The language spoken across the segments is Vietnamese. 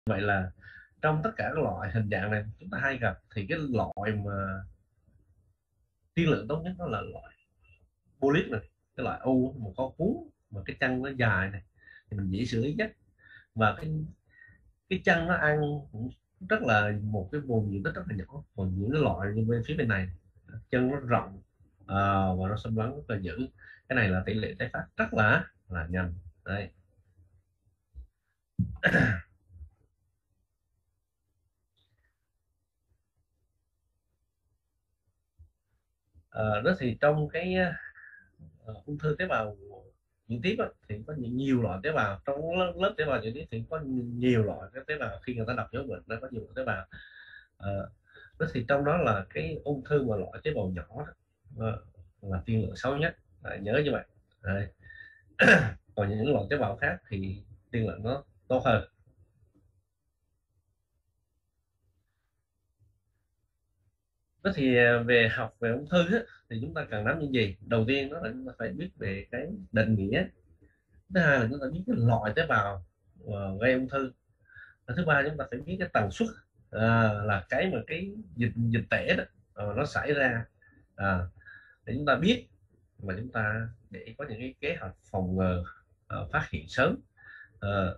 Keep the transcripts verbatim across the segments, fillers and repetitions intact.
Vậy là trong tất cả các loại hình dạng này chúng ta hay gặp thì cái loại mà tiên lượng tốt nhất đó là loại polyp này, cái loại u một có cuốn mà cái chân nó dài này thì mình dễ xử lý nhất. Và cái cái chân nó ăn cũng rất là một cái vùng diện tích rất là nhỏ. Còn những cái loại như bên phía bên này chân nó rộng, à, và nó xâm lấn rất là dữ, cái này là tỷ lệ tái phát rất là là nhanh đấy. À, đó thì trong cái uh, ung thư tế bào chuyển tiếp á, thì có nhiều, nhiều loại tế bào. Trong lớp, lớp tế bào chuyển tiếp thì có nhiều loại cái tế bào. Khi người ta đọc dấu bệnh nó có nhiều loại tế bào. À, đó thì trong đó là cái ung thư mà loại tế bào nhỏ đó, ờ, là tiên lượng xấu nhất. À, nhớ như vậy đấy. Còn những loại tế bào khác thì tiên lượng nó tốt hơn. Đó thì à, về học về ung thư á, thì chúng ta cần nắm những gì? Đầu tiên đó là chúng ta phải biết về cái định nghĩa. Thứ hai là chúng ta biết cái loại tế bào ờ, gây ung thư. Và thứ ba chúng ta phải biết cái tần suất, à, là cái mà cái dịch dịch tễ đó ờ, nó xảy ra, à, để chúng ta biết mà chúng ta để có những cái kế hoạch phòng ngừa, ờ, phát hiện sớm, ờ,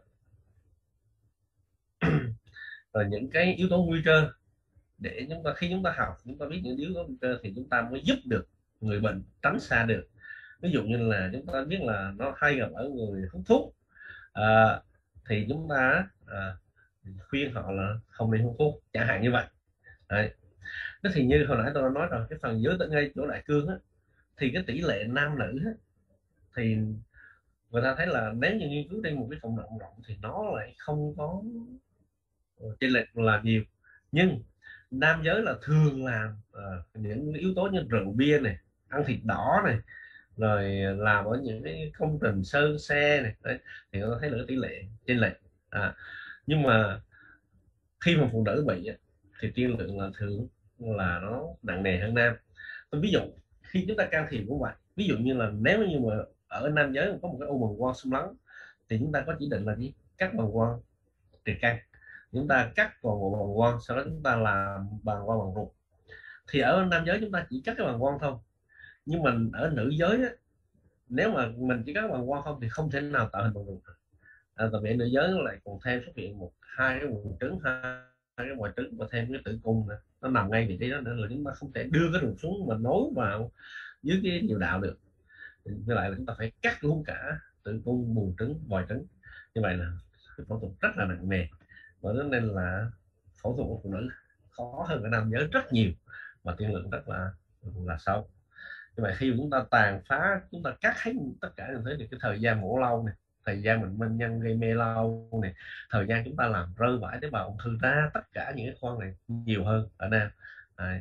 và những cái yếu tố nguy cơ để chúng ta khi chúng ta học chúng ta biết những yếu tố nguy cơ thì chúng ta mới giúp được người bệnh tránh xa được. Ví dụ như là chúng ta biết là nó hay gặp ở người hút thuốc, à, thì chúng ta à, khuyên họ là không nên hút thuốc chẳng hạn như vậy. Đấy. Thế thì như hồi nãy tôi đã nói rồi, cái phần giới tính ngay chỗ đại cương á, thì cái tỷ lệ nam nữ á, thì người ta thấy là nếu như nghiên cứu trên một cái cộng đồng rộng thì nó lại không có chênh lệch là nhiều. Nhưng nam giới là thường làm uh, những yếu tố như rượu bia này, ăn thịt đỏ này, rồi làm ở những cái công trình sơn xe này đấy, thì nó thấy là tỷ lệ chênh lệch. À, nhưng mà khi mà phụ nữ bị thì tiên lượng là thường là nó nặng nề hơn nam. Tôi ví dụ khi chúng ta can thiệp cũng vậy. Ví dụ như là nếu như mà ở nam giới có một cái u bằng quang xâm lấn thì chúng ta có chỉ định là gì? Cắt bằng quang triệt căn. Chúng ta cắt toàn bộ bằng quang, sau đó chúng ta làm bằng quang bằng ruột. Thì ở nam giới chúng ta chỉ cắt cái bằng quang thôi. Nhưng mình ở nữ giới á, nếu mà mình chỉ cắt bằng quang không thì không thể nào tạo hình bằng ruột. À, tại vì nữ giới nó lại còn thêm xuất hiện một hai cái buồng trứng, hai, hai cái quả trứng và thêm cái tử cung nữa, nó nằm ngay vị trí đó nữa, là chúng ta không thể đưa cái ruột xuống mà nối vào dưới cái niệu đạo được. Với lại là chúng ta phải cắt luôn cả tử cung, buồng trứng, vòi trứng. Như vậy là cái phẫu thuật rất là nặng nề, và nên là phẫu thuật của phụ nữ khó hơn ở nam giới rất nhiều và tiên lượng rất là là sâu. Như vậy khi chúng ta tàn phá, chúng ta cắt hết tất cả như thế thì cái thời gian mổ lâu này, thời gian mình bệnh nhân gây mê lâu này, thời gian chúng ta làm rơi vãi tế bào ung thư ra tất cả những cái khoang này nhiều hơn ở nam. Đấy.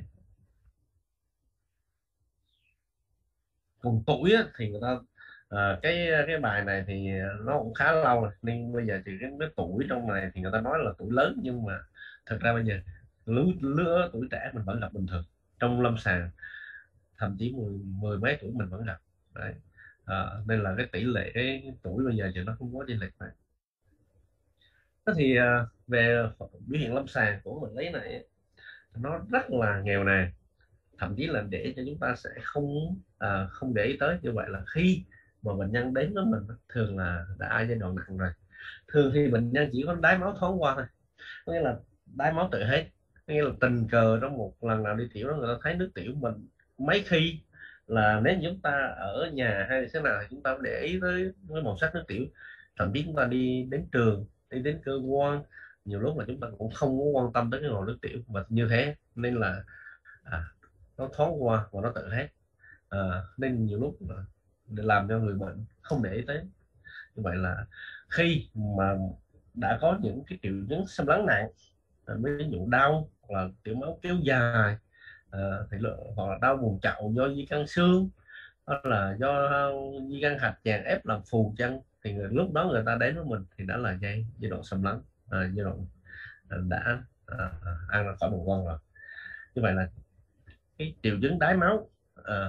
Còn tuổi á, thì người ta à, cái cái bài này thì nó cũng khá lâu rồi nên bây giờ thì cái, cái tuổi trong này thì người ta nói là tuổi lớn, nhưng mà thật ra bây giờ lứa, lứa tuổi trẻ mình vẫn gặp bình thường trong lâm sàng, thậm chí mười, mười mấy tuổi mình vẫn gặp. Đấy. À, nên là cái tỷ lệ cái tuổi bây giờ thì nó không có chênh lệch này. Thế thì à, về biểu hiện lâm sàng của bệnh lý này nó rất là nghèo nàn, thậm chí là để cho chúng ta sẽ không à, không để ý tới. Như vậy là khi mà bệnh nhân đến với mình thường là đã giai đoạn nặng rồi. Thường thì bệnh nhân chỉ có đái máu thoáng qua thôi, có nghĩa là đái máu tự hết, có nghĩa là tình cờ trong một lần nào đi tiểu đó người ta thấy nước tiểu mình. Mấy khi là nếu chúng ta ở nhà hay thế nào thì chúng ta để ý tới với màu sắc nước tiểu. Thậm chí chúng ta đi đến trường, đi đến cơ quan, nhiều lúc là chúng ta cũng không có quan tâm tới cái màu nước tiểu, và như thế nên là à, nó thoáng qua và nó tự hết. À, nên nhiều lúc là để làm cho người bệnh không để ý tới. Như vậy là khi mà đã có những cái triệu chứng xâm lấn nặng, ví dụ đau hoặc là tiểu máu kéo dài, à, thì hoặc là đau vùng chậu do di căn xương, hoặc là do di căn hạch chèn ép làm phù chân, thì người, lúc đó người ta đến với mình thì đã là giai giai đoạn xâm lấn, à, giai đoạn à, đã à, ăn ra khỏi bằng quang rồi. Như vậy là cái triệu chứng đái máu à,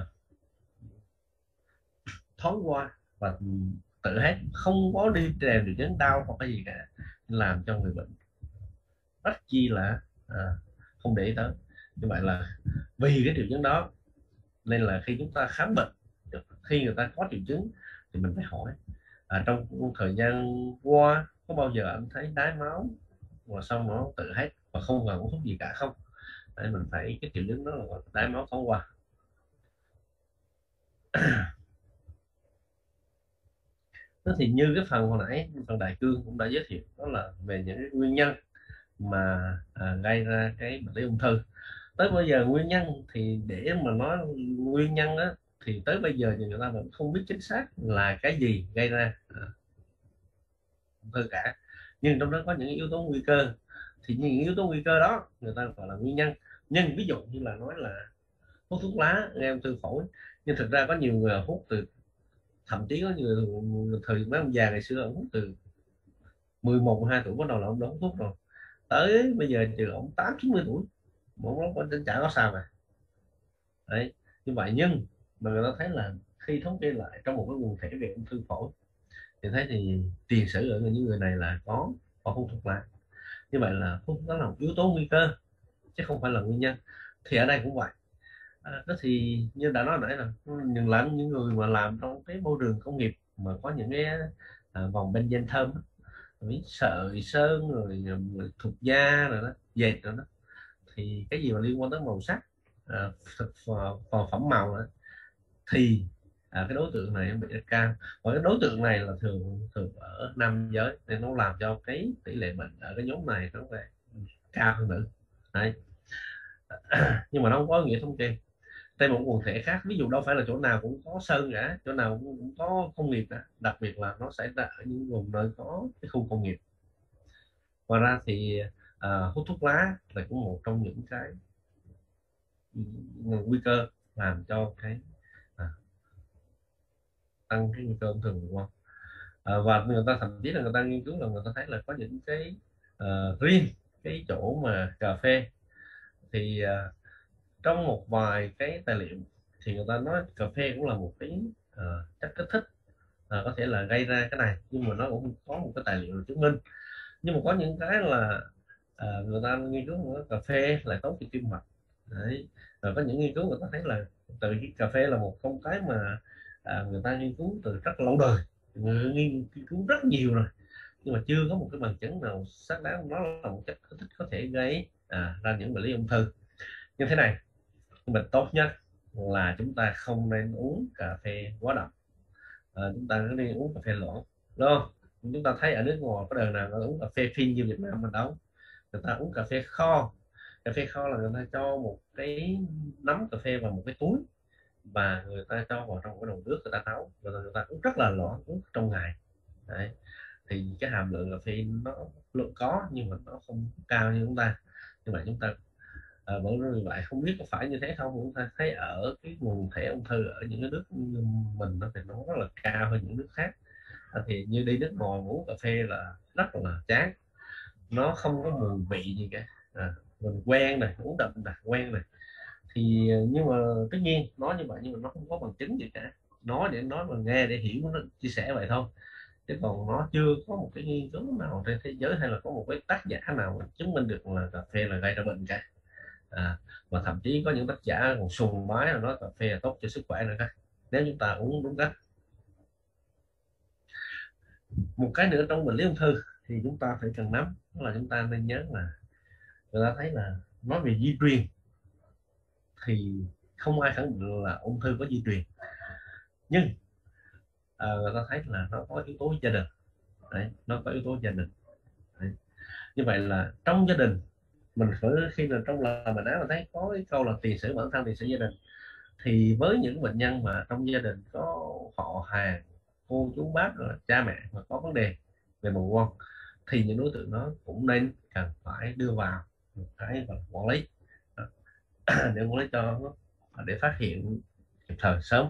thoáng qua và tự hết, không có đi kèm triệu chứng đau hoặc cái gì cả, làm cho người bệnh rất chi là à, không để ý tới. Như vậy là vì cái triệu chứng đó nên là khi chúng ta khám bệnh, khi người ta có triệu chứng thì mình phải hỏi à, trong thời gian qua có bao giờ anh thấy đái máu và xong nó tự hết và không cần uống thuốc gì cả không? Để mình phải cái triệu chứng đó là đái máu thoáng qua. Thế thì như cái phần hồi nãy phần đại cương cũng đã giới thiệu, đó là về những cái nguyên nhân mà à, gây ra cái bệnh lý ung thư. Tới bây giờ nguyên nhân thì để mà nói nguyên nhân đó thì tới bây giờ thì người ta vẫn không biết chính xác là cái gì gây ra à, ung thư cả, nhưng trong đó có những yếu tố nguy cơ, thì những yếu tố nguy cơ đó người ta gọi là nguyên nhân. Nhưng ví dụ như là nói là hút thuốc lá gây ung thư phổi, nhưng thực ra có nhiều người hút từ, thậm chí có nhiều người, thời mấy ông già ngày xưa ông hút từ mười một mười hai tuổi bắt đầu là ông đã hút thuốc rồi, tới bây giờ trừ ông tám chín mươi tuổi mà ông vẫn chả có sao mà. Đấy, như vậy nhưng mà người ta thấy là khi thống kê lại trong một cái quần thể về ung thư phổi thì thấy thì tiền sử ở những người này là có có hút thuốc lá. Như vậy là hút đó là một yếu tố nguy cơ chứ không phải là nguyên nhân. Thì ở đây cũng vậy. À, đó thì như đã nói nãy là những làm những người mà làm trong cái môi trường công nghiệp mà có những cái à, vòng benzen thơm á, rồi sợi sơn rồi, rồi thuộc da rồi đó, dệt rồi đó, thì cái gì mà liên quan tới màu sắc à, thực phẩm phẩm màu đó, thì à, cái đối tượng này bị rất cao. Và cái đối tượng này là thường thường ở nam giới nên nó làm cho cái tỷ lệ bệnh ở cái nhóm này nó về cao hơn nữa. Đấy. Nhưng mà nó không có nghĩa thống kê. Tại một quần thể khác, ví dụ đâu phải là chỗ nào cũng có sơn cả, chỗ nào cũng, cũng có công nghiệp cả, đặc biệt là nó xảy ra ở những vùng nơi có cái khu công nghiệp. Ngoài ra thì à, hút thuốc lá là cũng một trong những cái nguy cơ làm cho cái à, tăng cái nguy cơ ung thư vòng qua. À, và người ta thậm chí là người ta nghiên cứu là người ta thấy là có những cái uh, riêng cái chỗ mà cà phê thì uh, trong một vài cái tài liệu thì người ta nói cà phê cũng là một cái uh, chất kích thích uh, có thể là gây ra cái này, nhưng mà nó cũng có một cái tài liệu chứng minh. Nhưng mà có những cái là uh, người ta nghiên cứu là cà phê lại tốt cho tim mạch. Đấy. Rồi có những nghiên cứu người ta thấy là từ cái cà phê là một con cái mà à, người ta nghiên cứu từ rất lâu đời, người nghiên cứu rất nhiều rồi, nhưng mà chưa có một cái bằng chứng nào xác đáng nó là một chất kích thích có thể gây à, ra những bệnh lý ung thư. Như thế này, mình tốt nhất là chúng ta không nên uống cà phê quá đậm, à, chúng ta nên uống cà phê loãng, đúng không? Chúng ta thấy ở nước ngoài có đời nào nó uống cà phê phin như Việt Nam mình đâu. Người ta uống cà phê kho. Cà phê kho là người ta cho một cái nắm cà phê vào một cái túi và người ta cho vào trong cái nồi nước, người ta nấu rồi người ta uống rất là loãng, uống trong ngày. Đấy. Thì cái hàm lượng cà phê nó lượng có nhưng mà nó không cao như chúng ta. Nhưng mà chúng ta à, vẫn như vậy, không biết có phải như thế không. Chúng ta thấy ở cái nguồn thể ung thư ở những cái nước mình nó thì nó rất là cao hơn những nước khác. À, thì như đi nước ngoài uống cà phê là rất là chán, nó không có mùi vị gì cả. À, mình quen này, uống đậm đặc quen này, thì nhưng mà tất nhiên nói như vậy nhưng mà nó không có bằng chứng gì cả, nói để nói mà nghe để hiểu, nó chia sẻ vậy thôi, chứ còn nó chưa có một cái nghiên cứu nào trên thế giới hay là có một cái tác giả nào chứng minh được là cà phê là gây ra bệnh cả. À, và thậm chí có những tác giả còn sùng bái là nói cà phê là tốt cho sức khỏe nữa đó, nếu chúng ta uống đúng cách. Một cái nữa trong bệnh lý ung thư thì chúng ta phải cần nắm, đó là chúng ta nên nhớ là người ta thấy là nói về di truyền thì không ai khẳng định là ung thư có di truyền, nhưng à, người ta thấy là nó có yếu tố gia đình. Đấy, nó có yếu tố gia đình. Đấy. Như vậy là trong gia đình mình phải, khi là trong lòng mình đã thấy có cái câu là tiền sử bản thân tiền sử gia đình, thì với những bệnh nhân mà trong gia đình có họ hàng, cô chú bác rồi cha mẹ mà có vấn đề về bàng quang thì những đối tượng đó cũng nên cần phải đưa vào một cái quản lý để quản lý cho để phát hiện kịp thời sớm.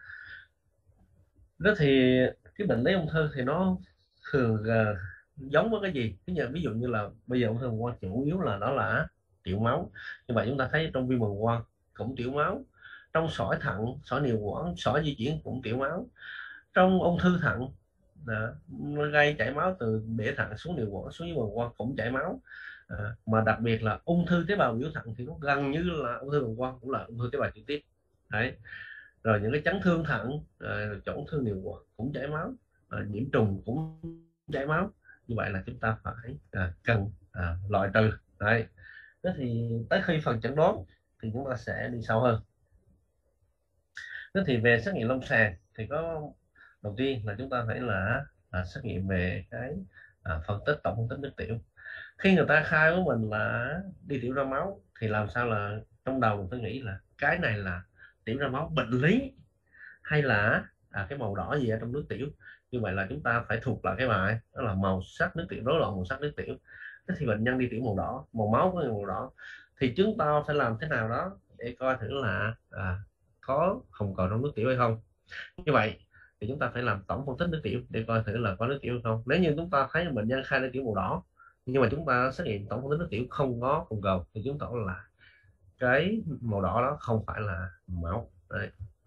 Đó thì cái bệnh lý ung thư thì nó thường uh, giống với cái gì? Ví dụ, ví dụ như là bây giờ ung thư bàng quang chủ yếu là đó là tiểu máu. Như vậy chúng ta thấy trong viêm bàng quang cũng tiểu máu, trong sỏi thận, sỏi niệu quản, sỏi di chuyển cũng tiểu máu, trong ung thư thận đó, nó gây chảy máu từ bể thận xuống niệu quản xuống dưới bàng quang cũng chảy máu. À, mà đặc biệt là ung thư tế bào biểu thận thì nó gần như là ung thư bàng quang cũng là ung thư tế bào trực tiếp đấy. Rồi những cái chấn thương thận, à, tổn thương niệu quản cũng chảy máu, à, nhiễm trùng cũng chảy máu, như vậy là chúng ta phải à, cần à, loại trừ đấy. Thế thì tới khi phần chẩn đoán thì chúng ta sẽ đi sâu hơn. Thế thì về xét nghiệm lâm sàng thì có, đầu tiên là chúng ta phải là à, xét nghiệm về cái à, phân tích tổng phân tích nước tiểu. Khi người ta khai với mình là đi tiểu ra máu thì làm sao là trong đầu mình phải nghĩ là cái này là tiểu ra máu bệnh lý hay là à, cái màu đỏ gì ở trong nước tiểu. Như vậy là chúng ta phải thuộc lại cái bài đó là màu sắc nước tiểu, rối loạn màu sắc nước tiểu. Thế thì bệnh nhân đi tiểu màu đỏ, màu máu có màu đỏ, thì chúng ta phải làm thế nào đó để coi thử là à, có hồng cầu trong nước tiểu hay không. Như vậy thì chúng ta phải làm tổng phân tích nước tiểu để coi thử là có nước tiểu hay không. Nếu như chúng ta thấy bệnh nhân khai nước tiểu màu đỏ nhưng mà chúng ta xét nghiệm tổng phân tích nước tiểu không có hồng cầu thì chứng tỏ là cái màu đỏ đó không phải là máu. Đấy.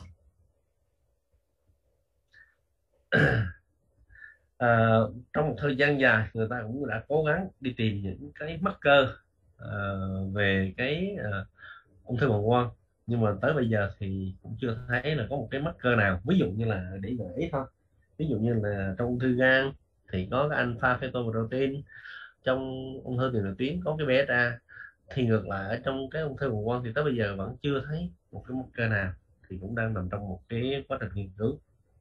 À, trong một thời gian dài người ta cũng đã cố gắng đi tìm những cái marker à, về cái à, ung thư bàng quang, nhưng mà tới bây giờ thì cũng chưa thấy là có một cái marker nào, ví dụ như là để gợi ý thôi, ví dụ như là trong ung thư gan thì có cái alpha fetoprotein, trong ung thư tiền liệt tuyến có cái beta, thì ngược lại ở trong cái ung thư bàng quang thì tới bây giờ vẫn chưa thấy một cái marker nào, thì cũng đang nằm trong một cái quá trình nghiên cứu.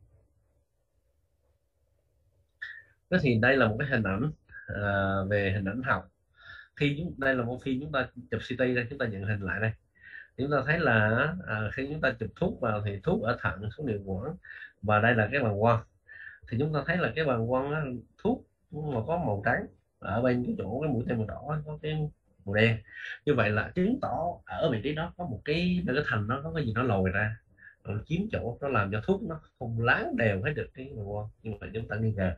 Thế thì đây là một cái hình ảnh à, về hình ảnh học. Khi chúng đây là một phim chúng ta chụp xê tê đây, chúng ta nhận hình lại đây, chúng ta thấy là à, khi chúng ta chụp thuốc vào thì thuốc ở thận xuống niệu quản, và đây là cái bàng quang. Thì chúng ta thấy là cái bàng quang á, thuốc mà có màu trắng, ở bên cái chỗ cái mũi tên màu đỏ có cái màu đen. Như vậy là chứng tỏ ở vị trí đó có một cái cái thành nó có cái gì nó lồi ra, nó chiếm chỗ, nó làm cho thuốc nó không láng đều hết được cái bàng quang. Nhưng mà chúng ta nghi ngờ.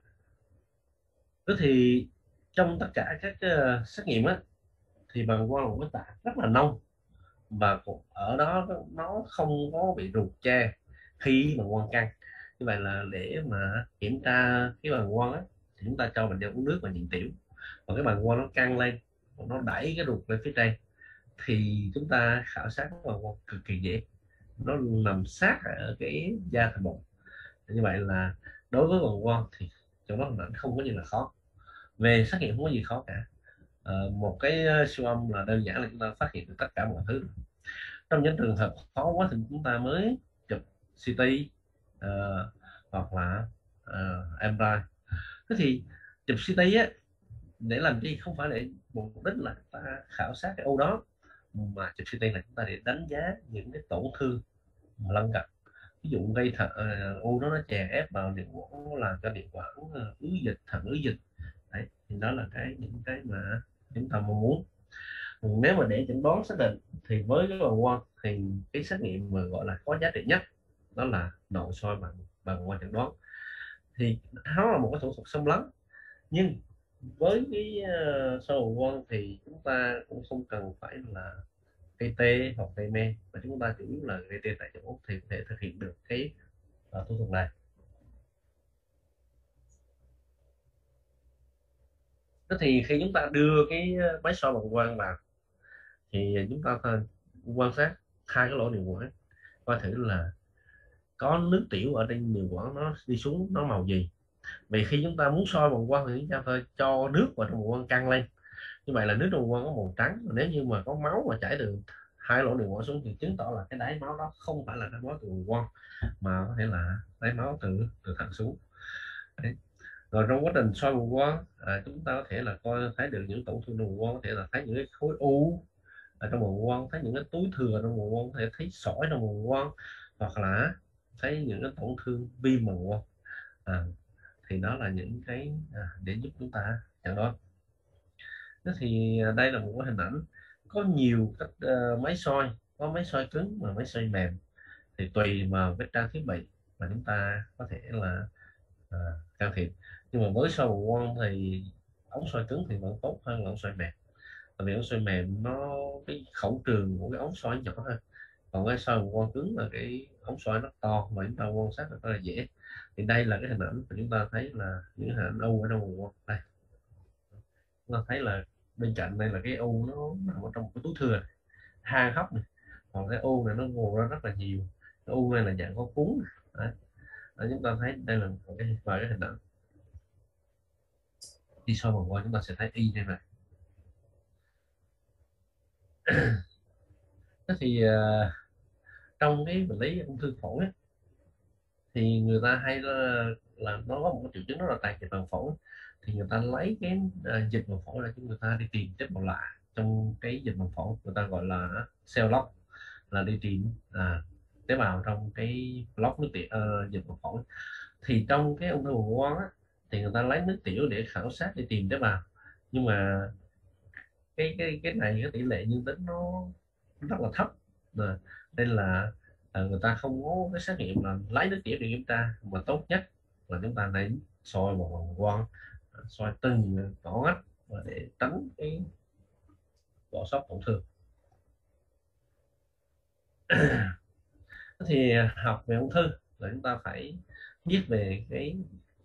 Thế thì trong tất cả các uh, xét nghiệm á, thì bàng quang là một cái tạng rất là nông, và ở đó nó không có bị ruột tre khi bàng quang căng. Như vậy là để mà kiểm tra cái bàng quang á, thì chúng ta cho bệnh nhân uống nước và nhịn tiểu, và cái bàng quang nó căng lên, nó đẩy cái ruột lên phía trên, thì chúng ta khảo sát bàng quang cực kỳ dễ, nó nằm sát ở cái da thành bụng. Như vậy là đối với bàng quang thì chỗ đó là không có gì là khó, về xét nghiệm không có gì khó cả. Ờ, một cái siêu âm là đơn giản là chúng ta phát hiện được tất cả mọi thứ. Trong những trường hợp khó quá thì chúng ta mới chụp xê tê uh, hoặc là uh, em rờ i. Thế thì chụp xê tê á, để làm gì? Không phải để mục đích là ta khảo sát cái u đó, mà chụp xê tê là chúng ta để đánh giá những cái tổn thương mà lân cận. Ví dụ gây thận uh, u đó nó chèn ép vào niệu quản, nó làm cho niệu quản uh, ứ dịch, thận ứ dịch. Đấy, thì đó là cái những cái mà chúng ta mong muốn. Nếu mà để chẩn đoán xác định thì với cái bàng quang thì cái xét nghiệm mà gọi là có giá trị nhất đó là nội soi bằng bàng quang chẩn đoán. Thì nó là một cái thủ thuật xâm lấn, nhưng với cái uh, soi bàng quang thì chúng ta cũng không cần phải là gây tê hoặc gây mê, mà chúng ta chủ yếu là gây tê tại chỗ thì có thể thực hiện được cái uh, thủ thuật này. Thế thì khi chúng ta đưa cái máy soi bàng quang vào thì chúng ta quan sát hai cái lỗ niệu quản, coi thử là có nước tiểu ở trên niệu quản nó đi xuống nó màu gì. Vì khi chúng ta muốn soi bàng quang thì chúng ta phải cho nước vào trong bàng quang căng lên, như vậy là nước trong bàng quang có màu trắng. Và nếu như mà có máu mà chảy từ hai lỗ niệu quản xuống thì chứng tỏ là cái đáy máu đó không phải là đáy máu từ bàng quang, mà có thể là đáy máu từ từ thận xuống. Đấy. Rồi trong quá trình soi bàng quang à, chúng ta có thể là coi thấy được những tổn thương bàng quang, có thể là thấy những cái khối u ở trong bàng quang, thấy những cái túi thừa trong bàng quang, có thể thấy sỏi trong bàng quang, hoặc là thấy những cái tổn thương viêm bàng quang. À, thì đó là những cái à, để giúp chúng ta chẩn đoán. Thế thì à, đây là một cái hình ảnh, có nhiều cách uh, máy soi, có máy soi cứng và máy soi mềm, thì tùy vào cái trang thiết bị mà chúng ta có thể là à, can thiệp. Nhưng mà với soi bàng quang thì ống soi cứng thì vẫn tốt hơn là ống soi mềm, tại vì ống soi mềm nó cái khẩu trường của cái ống soi nhỏ hơn, còn cái soi bàng quang cứng là cái ống soi nó to mà chúng ta quan sát rất là dễ. Thì đây là cái hình ảnh mà chúng ta thấy là những hình ảnh u ở trong bàng quang đây, chúng ta thấy là bên cạnh đây là cái u nó nằm ở trong một cái túi thừa này, hang hốc này, còn cái u này nó ngồi ra rất là nhiều. Cái u này là dạng có cuốn. Đấy. Đấy, chúng ta thấy đây là một cái vài cái hình ảnh đi sâu vào qua chúng ta sẽ thấy y như này. Thế thì uh, trong cái bệnh lý ung thư phổi ấy, thì người ta hay là, là nó có một cái triệu chứng đó là tàn dịch màng phổi. Thì người ta lấy cái uh, dịch màng phổi ra cho người ta đi tìm tế bào lạ trong cái dịch màng phổi, người ta gọi là cell lock, là đi tìm à, tế bào trong cái block nước tiểu uh, dịch màng phổi. Thì trong cái ung thư bàng quang á, thì người ta lấy nước tiểu để khảo sát để tìm tế bào, nhưng mà cái cái cái này cái tỷ lệ dương tính nó rất là thấp. Rồi, nên là à, người ta không có cái xét nghiệm là lấy nước tiểu để kiểm tra, mà tốt nhất là chúng ta nên soi vào bàng quang, soi từng ngõ ngách và để tránh cái bỏ sót tổn thương. Thì học về ung thư là chúng ta phải biết về cái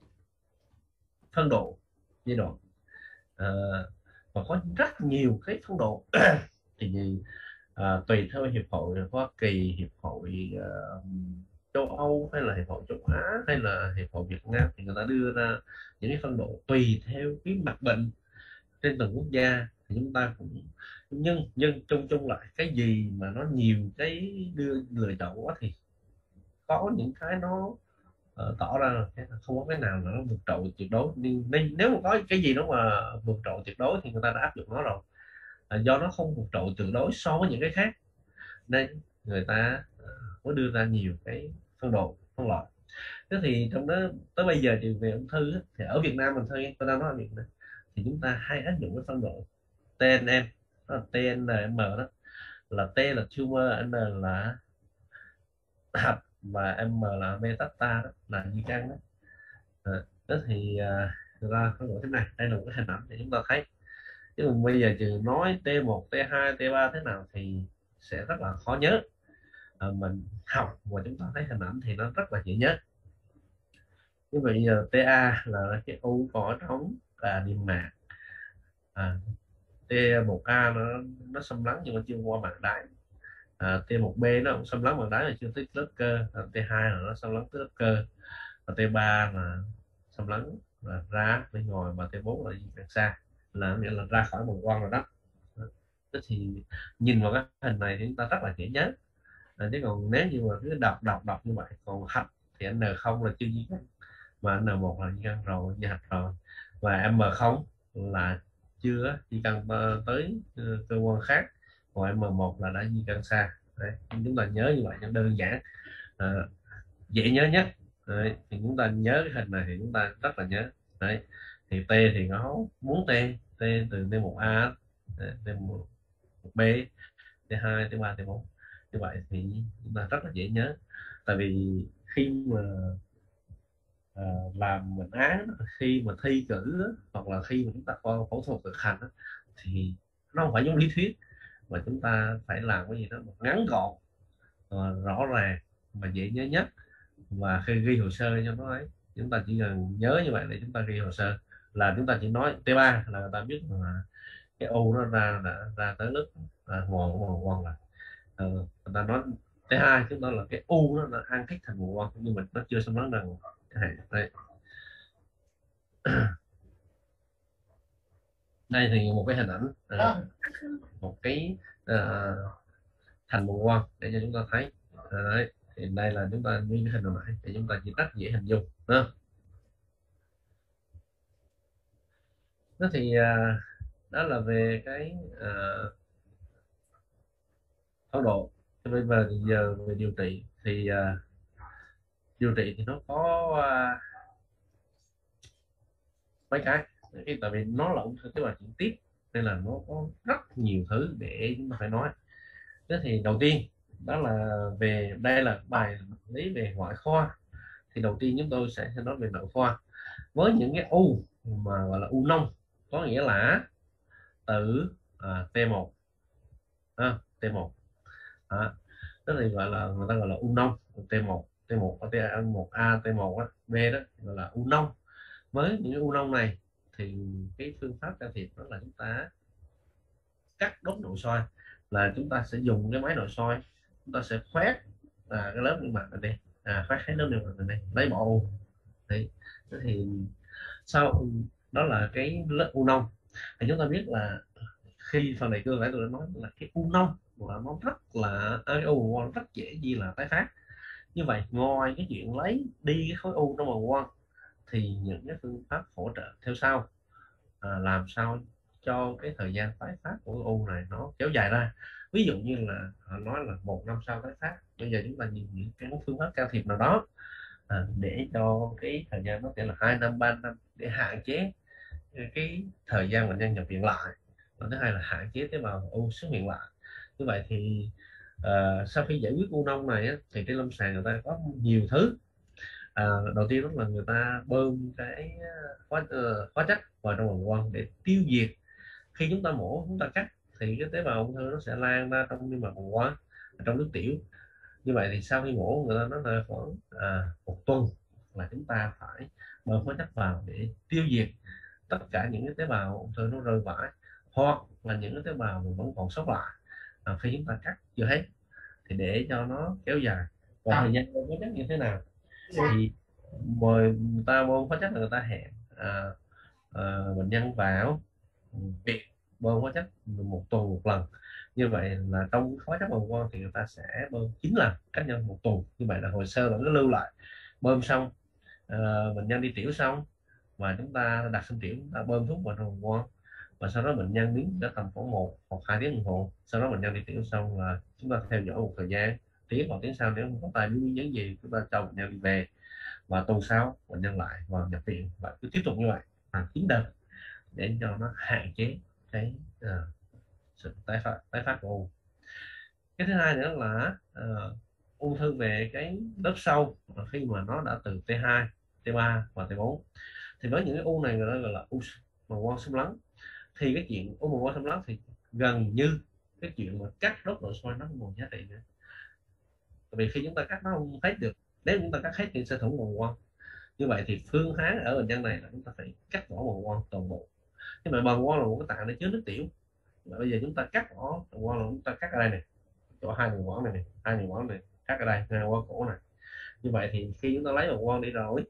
phân độ giai đoạn, à, và có rất nhiều cái phân độ. Thì à, tùy theo hiệp hội Hoa Kỳ, hiệp hội uh, châu Âu, hay là hiệp hội châu Á, hay là hiệp hội Việt Nam, thì người ta đưa ra những cái phân độ tùy theo cái mặt bệnh trên từng quốc gia. Thì chúng ta cũng nhưng nhưng chung chung lại cái gì mà nó nhiều cái đưa lựa chọn quá thì có những cái nó uh, tỏ ra là không có cái nào là nó vượt trội tuyệt đối. Nhưng nên nếu mà có cái gì đó mà vượt trội tuyệt đối thì người ta đã áp dụng nó rồi. À, do nó không vượt trội tuyệt đối so với những cái khác nên người ta uh, có đưa ra nhiều cái phân độ, phân loại. Thế thì trong đó tới bây giờ thì về ung thư thì ở Việt Nam mình thôi, tôi đang nói ở Việt Nam, thì chúng ta hay áp dụng cái phân độ tê en em, đó là tê en em đó, là T là tumor, N là hạch, và M là metasta, đó là di căn đó. À, đó thì à, ra phân độ thế này, đây là một cái hình ảnh để chúng ta thấy. Chứ còn bây giờ trừ nói T một, T hai, T ba thế nào thì sẽ rất là khó nhớ. À, mình học và chúng ta thấy hình ảnh thì nó rất là dễ nhớ. Như vậy giờ tê a là cái u có ở trong là niêm mạc. À, T một A nó nó xâm lấn nhưng mà chưa qua màng đáy. À, T một B nó cũng xâm lấn màng đáy mà chưa tới lớp cơ. À, T hai là nó xâm lấn tới lớp cơ. Và T ba là xâm lấn là ra bên ngoài, và T bốn là di càng xa, là nghĩa là ra khỏi bàng quang rồi đó. Đó thì nhìn vào cái hình này thì chúng ta rất là dễ nhớ. À, chứ còn nếu như mà cứ đọc đọc đọc như vậy, còn hạch thì N không là chưa di căn, mà N một là di căn rồi, di hạch rồi, và M không là chưa di căn tới cơ quan khác, còn M một là đã di căn xa. Đấy, chúng ta nhớ như vậy cho đơn giản, à, dễ nhớ nhất. Đấy, thì chúng ta nhớ cái hình này thì chúng ta rất là nhớ. Đấy, thì T thì nó muốn T T từ T một A, T một B, T hai, T ba, T bốn. Như vậy thì chúng ta rất là dễ nhớ. Tại vì khi mà à, làm bệnh án, khi mà thi cử, hoặc là khi mà chúng ta qua phẫu thuật thực hành, thì nó không phải giống lý thuyết, mà chúng ta phải làm cái gì đó ngắn gọn, uh, rõ ràng và dễ nhớ nhất. Và khi ghi hồ sơ cho nó ấy, chúng ta chỉ cần nhớ như vậy để chúng ta ghi hồ sơ, là chúng ta chỉ nói T ba là người ta biết là cái u nó ra đã ra tới lớp à, ngoài của bàng quang. Là ờ, người ta nói T hai chúng ta là cái u nó là ăn kích thành bàng quang, nhưng mà nó chưa xâm lấn rằng đây. Đây thì một cái hình ảnh, à, một cái à, thành bàng quang để cho chúng ta thấy. À, đấy. Thì đây là chúng ta như cái hình hồi nãy thì chúng ta chỉ rất dễ hình dung đó. Đó thì à, đó là về cái à, phác độ. Bây giờ thì giờ về điều trị thì à, điều trị thì nó có à, mấy cái. Cái tại vì nó là ung thư tế bào chuyển tiếp nên là nó có rất nhiều thứ để chúng ta phải nói. Thế thì đầu tiên đó là về đây là bài lý về ngoại khoa. Thì đầu tiên chúng tôi sẽ nói về nội khoa với những cái u mà gọi là u nông, có nghĩa là từ à, T một à, T một à, tức là gọi là người ta gọi là u nông. T một, T một, T một A, T một B đó gọi là u nông. Với những u nông này thì cái phương pháp can thiệp đó là chúng ta cắt đốt nội soi là chúng ta sẽ dùng cái máy nội soi, chúng ta sẽ khoét à, cái lớp niêm mạc này đi, à, khoét hết lớp niêm mạc này đi, lấy bỏ u. Đấy. Thì sau đó là cái lớp u nông. Thì chúng ta biết là khi phần này cơ bản tôi đã nói là cái u nông là nó rất là cái u nó rất dễ gì là tái phát. Như vậy ngoài cái chuyện lấy đi cái khối u trong bàng quang thì những cái phương pháp hỗ trợ theo sau à, làm sao cho cái thời gian tái phát của u này nó kéo dài ra. Ví dụ như là họ nói là một năm sau tái phát, bây giờ chúng ta nhìn những cái phương pháp can thiệp nào đó à, để cho cái thời gian nó sẽ là hai năm ba năm để hạn chế cái thời gian bệnh nhân nhập viện lại, và thứ hai là hạn chế tế bào u xuất hiện lại. Như vậy thì uh, sau khi giải quyết u nông này á, thì trên lâm sàng người ta có nhiều thứ. À, đầu tiên đó là người ta bơm cái hóa, uh, hóa chất vào trong bàng quang để tiêu diệt. Khi chúng ta mổ, chúng ta cắt thì cái tế bào ung thư nó sẽ lan ra trong niêm mạc bàng quang, trong nước tiểu. Như vậy thì sau khi mổ, người ta nói là khoảng à, một tuần là chúng ta phải bơm hóa chất vào để tiêu diệt tất cả những cái tế bào ung thư nó rơi vãi, hoặc là những cái tế bào mình vẫn còn sót lại à, khi chúng ta cắt chưa hết, thì để cho nó kéo dài. Và thời gian bơm hóa chất như thế nào thì mời người ta bơm hóa chất là người ta hẹn à, à, bệnh nhân vào viện bơm hóa chất một tuần một lần. Như vậy là trong hóa chất bàng quang thì người ta sẽ bơm chín lần cách nhau một tuần. Như vậy là hồ sơ vẫn cứ lưu lại, bơm xong à, bệnh nhân đi tiểu xong và chúng ta đặt sinh tiểu, ta bơm thuốc vào trong bàng quang, và sau đó bệnh nhân đứng đã tầm khoảng một hoặc hai tiếng đồng hồ. Sau đó bệnh nhân đi tiểu xong là chúng ta theo dõi một thời gian, tiếng hoặc tiếng sau nếu không có tai biến biến gì chúng ta cho bệnh nhân đi về, và tuần sau bệnh nhân lại vào nhập viện, và cứ tiếp tục như vậy là chín đợt để cho nó hạn chế cái uh, sự tái phát tái phát của u. Cái thứ hai nữa là uh, ung thư về cái lớp sâu khi mà nó đã từ T hai, T ba và T bốn, thì với những cái u này người ta gọi là u bàng quang xâm lấn. Thì cái chuyện u bàng quang xâm lấn thì gần như cái chuyện mà cắt đốt nội soi nó không còn giá trị nữa, tại vì khi chúng ta cắt nó không hết được. Nếu chúng ta cắt hết thì sẽ thủng bàng quang. Như vậy thì phương án ở bệnh nhân này là chúng ta phải cắt bỏ bàng quang toàn bộ. Nhưng mà bàng quang là một cái tạng để chứa nước tiểu, và bây giờ chúng ta cắt bỏ bàng quang là chúng ta cắt ở đây này, chỗ hai đường quãng này, này hai đường quãng này cắt ở đây, ngay qua cổ này. Như vậy thì khi chúng ta lấy bàng quang đi rồi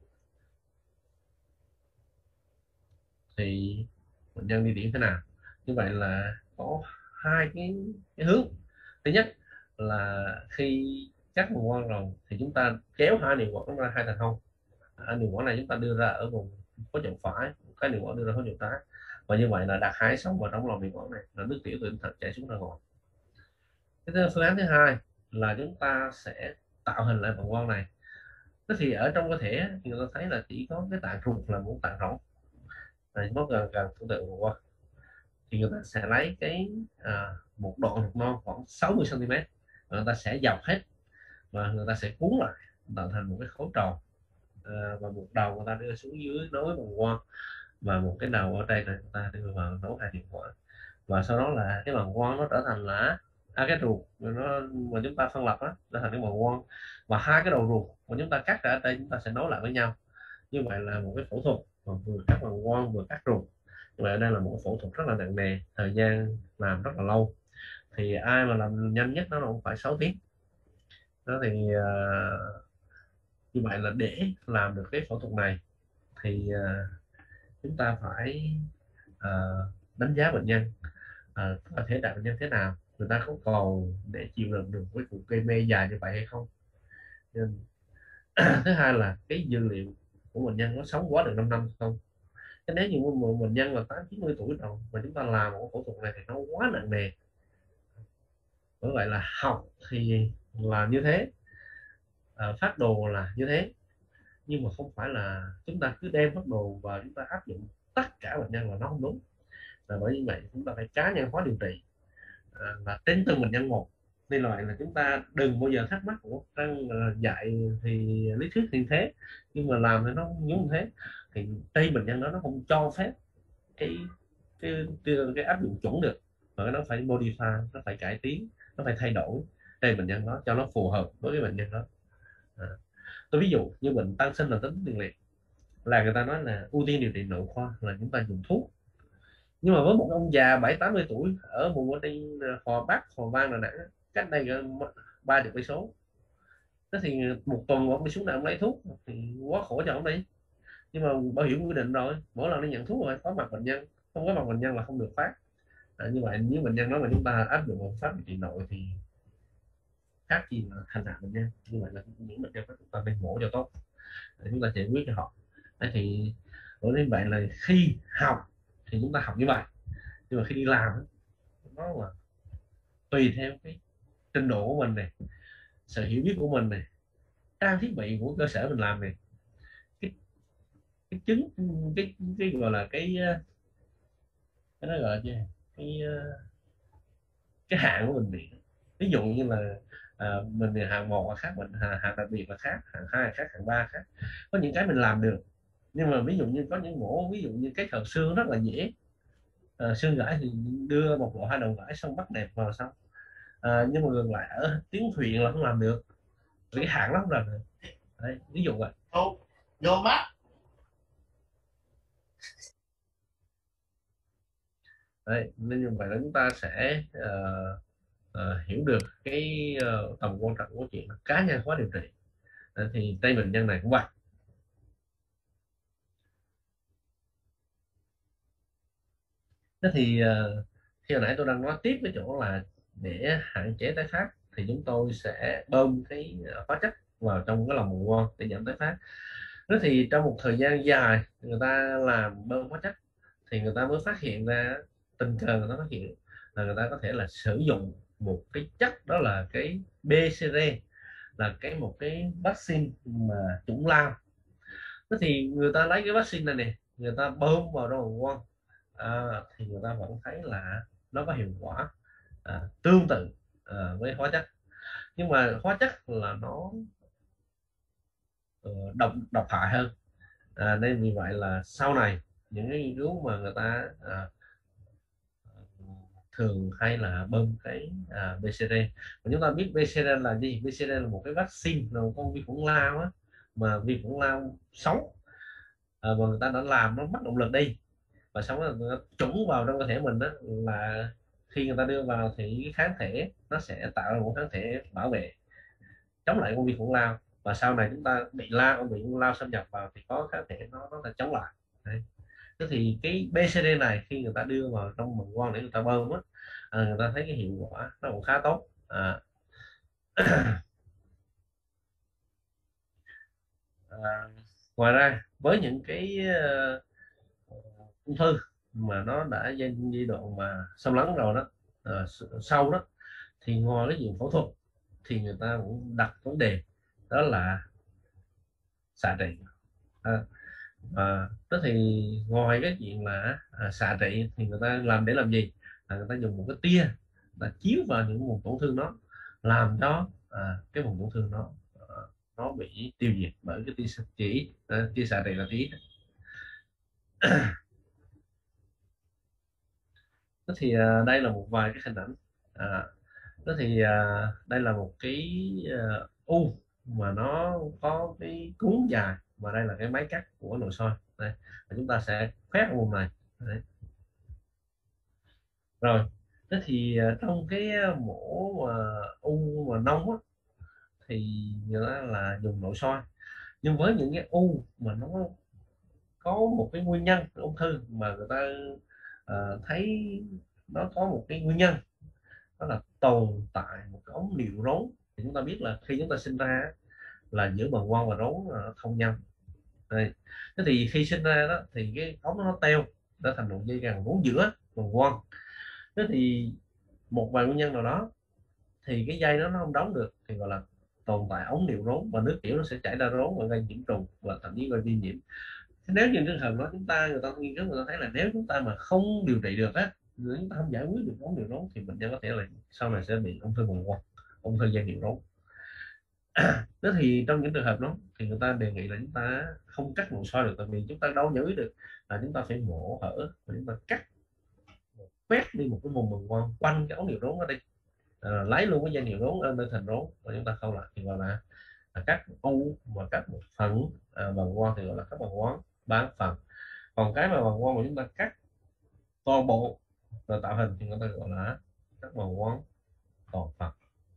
thì bệnh nhân đi tiểu thế nào? Như vậy là có hai cái, cái hướng. Thứ nhất là khi cắt bàng quang rồi thì chúng ta kéo hai đường quãng ra hai thành hông. Hai đường quãng này chúng ta đưa ra ở vùng khối trọng phải, cái đường quãng đưa ra khối trọng trái, và như vậy là đặt hai sống vào trong lòng đường quãng này, là nước tiểu từ thận chảy xuống ra ngoài. Cái phương án thứ hai là chúng ta sẽ tạo hình lại bàng quang này. Thế thì ở trong cơ thể thì người ta thấy là chỉ có cái tạng ruột là một tạng rỗng, này nó gần gần tương tự bàng quang, thì người ta sẽ lấy cái à, một đoạn ruột non khoảng sáu mươi xăng ti mét, người ta sẽ dọc hết và người ta sẽ cuốn lại tạo thành một cái khối tròn, à, và một đầu người ta đưa xuống dưới nối bàng quang, và một cái đầu ở đây này người ta đưa vào nối hai điện thoại, và sau đó là cái bàng quang nó trở thành là à, cái ruột nó mà chúng ta phân lập đó trở thành cái bàng quang, và hai cái đầu ruột mà chúng ta cắt ra ở đây chúng ta sẽ nối lại với nhau. Như vậy là một cái phẫu thuật mà vừa cắt bàng quang vừa cắt ruột. Như vậy đây là một phẫu thuật rất là nặng nề, thời gian làm rất là lâu, thì ai mà làm nhanh nhất nó cũng phải sáu tiếng. Đó thì uh, như vậy là để làm được cái phẫu thuật này thì uh, chúng ta phải uh, đánh giá bệnh nhân uh, có thể đạt bệnh nhân thế nào, người ta có còn để chịu đựng được với cuộc gây mê dài như vậy hay không. Nên, thứ hai là cái dữ liệu của bệnh nhân nó sống quá được năm năm không. Thế nếu như một bệnh nhân là tám chín mươi tuổi rồi mà chúng ta làm một phẫu thuật này thì nó quá nặng nề. Bởi vậy là học thì là như thế, à, phát đồ là như thế, nhưng mà không phải là chúng ta cứ đem phát đồ và chúng ta áp dụng tất cả bệnh nhân là nó không đúng. Và bởi như vậy chúng ta phải cá nhân hóa điều trị, à, và trên từng bệnh nhân một. Nên là vậy là chúng ta đừng bao giờ thắc mắc của đang dạy thì lý thuyết thì thế, nhưng mà làm thì nó không như thế. Thì đây bệnh nhân đó nó không cho phép cái cái cái, cái áp dụng chuẩn được, mà nó phải modify, nó phải cải tiến, nó phải thay đổi đây bệnh nhân đó cho nó phù hợp với cái bệnh nhân đó. À, tôi ví dụ như bệnh tăng sinh là tính tiền liệt, là người ta nói là ưu tiên điều trị nội khoa là chúng ta dùng thuốc Nhưng mà với một ông già bảy tám mươi tuổi ở vùng ở trên Hòa Bắc, Hòa Vang, Đà Nẵng, cách đây ba chục cây số, thế thì một tuần ông đi xuống này ông lấy thuốc thì quá khổ cho ông đi. Nhưng mà bảo hiểm quy định rồi, mỗi lần đi nhận thuốc rồi có mặt bệnh nhân, không có mặt bệnh nhân là không được phát. À, như vậy nếu bệnh nhân nói mà chúng ta áp dụng một pháp điều trị nội thì khác gì mà hành hạ bệnh nhân. Như vậy là những bệnh nhân đó chúng ta nên mổ cho tốt để chúng ta giải quyết cho họ. Thế thì đối với bạn là khi học thì chúng ta học như vậy, nhưng mà khi đi làm nó là tùy theo cái trình độ của mình này, sự hiểu biết của mình này, trang thiết bị của cơ sở mình làm này, cái cái chứng cái cái gọi là cái cái nó gọi là gì? cái cái hạng của mình bị, ví dụ như là à, mình thì hạng một là khác, mình hạng đặc biệt là khác, hạng hai là khác, hạng ba khác. Có những cái mình làm được, nhưng mà ví dụ như có những mổ ví dụ như cái hợp xương rất là dễ, à, xương gãy thì đưa một bộ hai đầu gãy xong bắt đẹp vào xong. À, nhưng mà ngược lại ở tiếng thuyền là không làm được, cái hạng nó không làm được. Đấy, ví dụ vậy. Vô, vô mắt. Đấy, nên như vậy là chúng ta sẽ uh, uh, hiểu được cái uh, tầm quan trọng của chuyện cá nhân hóa điều trị. Đấy, thì tay bệnh nhân này cũng vậy. Thế thì uh, khi hồi nãy tôi đang nói tiếp cái chỗ là để hạn chế tái phát thì chúng tôi sẽ bơm cái uh, hóa chất vào trong cái lòng mồ để giảm tái phát. Thế thì trong một thời gian dài người ta làm bơm hóa chất thì người ta mới phát hiện ra, tình cờ người ta phát hiện là người ta có thể là sử dụng một cái chất đó là cái bê xê rờ, là cái một cái vaccine mà chủng lao. Thế thì người ta lấy cái vaccine này nè, người ta bơm vào trong bàng quang, à, thì người ta vẫn thấy là nó có hiệu quả à, tương tự à, với hóa chất. Nhưng mà hóa chất là nó uh, độc độc hại hơn. À, nên vì vậy là sau này những cái nghiên cứu mà người ta à, thường hay là bơm cái à, bê xê rờ. Và chúng ta biết bê xê rờ là gì? bê xê rờ là một cái vaccine, là một con vi khuẩn lao á, mà vi khuẩn lao sống, à, mà người ta đã làm nó mất động lực đi, và xong rồi người ta trúng vào trong cơ thể mình đó, là khi người ta đưa vào thì cái kháng thể nó sẽ tạo ra một kháng thể bảo vệ chống lại con vi khuẩn lao, và sau này chúng ta bị lao bị lao xâm nhập vào thì có kháng thể nó nó là chống lại. Đấy. Thế thì cái bê xê rờ này khi người ta đưa vào trong bàng quang để người ta bơm á, à, người ta thấy cái hiệu quả nó cũng khá tốt. À, à, ngoài ra với những cái uh, ung thư mà nó đã giai, giai đoạn mà xâm lấn rồi đó, à, sau đó thì ngoài cái chuyện phẫu thuật thì người ta cũng đặt vấn đề đó là xạ trị. À, à, đó thì ngoài cái chuyện là à, xạ trị thì người ta làm để làm gì? À, người ta dùng một cái tia là chiếu vào những vùng tổn thương đó, làm cho à, cái vùng tổn thương đó à, nó bị tiêu diệt bởi cái tia chỉ à, tia xạ trị là tí. Đó thì à, đây là một vài cái hình ảnh. À, đó thì à, đây là một cái à, u mà nó có cái cuốn dài, và đây là cái máy cắt của nội soi đây, và chúng ta sẽ khoét ở vùng này. Đấy. Rồi, thế thì à, trong cái mổ mà u mà nông á, thì người ta là dùng nội soi. Nhưng với những cái u mà nó có một cái nguyên nhân ung thư mà người ta à, thấy nó có một cái nguyên nhân, đó là tồn tại một cái ống niệu rốn. Thì chúng ta biết là khi chúng ta sinh ra là giữa bàng quang và rốn nó thông nhau. Đây. Thế thì khi sinh ra đó thì cái ống nó teo, nó thành một dây chằng rốn giữa bàng quang. Thế thì một vài nguyên nhân nào đó thì cái dây đó nó không đóng được thì gọi là tồn tại ống niệu rốn, và nước tiểu nó sẽ chảy ra rốn và gây nhiễm trùng và thậm chí gây viêm nhiễm. Thế nếu như trường hợp đó chúng ta người ta nghiên cứu người ta thấy là nếu chúng ta mà không điều trị được á, nếu chúng ta không giải quyết được ống niệu rốn thì bệnh nhân có thể là sau này sẽ bị ung thư bàng quang, ung thư dây niệu rốn. Thế thì trong những trường hợp đó thì người ta đề nghị là chúng ta không cắt nội soi được, tại vì chúng ta đâu giải quyết được, là chúng ta phải mổ hở và chúng ta cắt, quét đi một cái vùng bàng quang quanh cái ống niệu rốn ở đây, à, lấy luôn cái dây niệu rốn ở nơi thành rốn và chúng ta khâu lại thì gọi là, là cắt u, và cắt một phần à, bàng quang thì gọi là cắt bàng quang bán phần. Còn cái mà bàng quang mà chúng ta cắt toàn bộ rồi tạo hình thì người ta gọi là các bào quang toàn phần.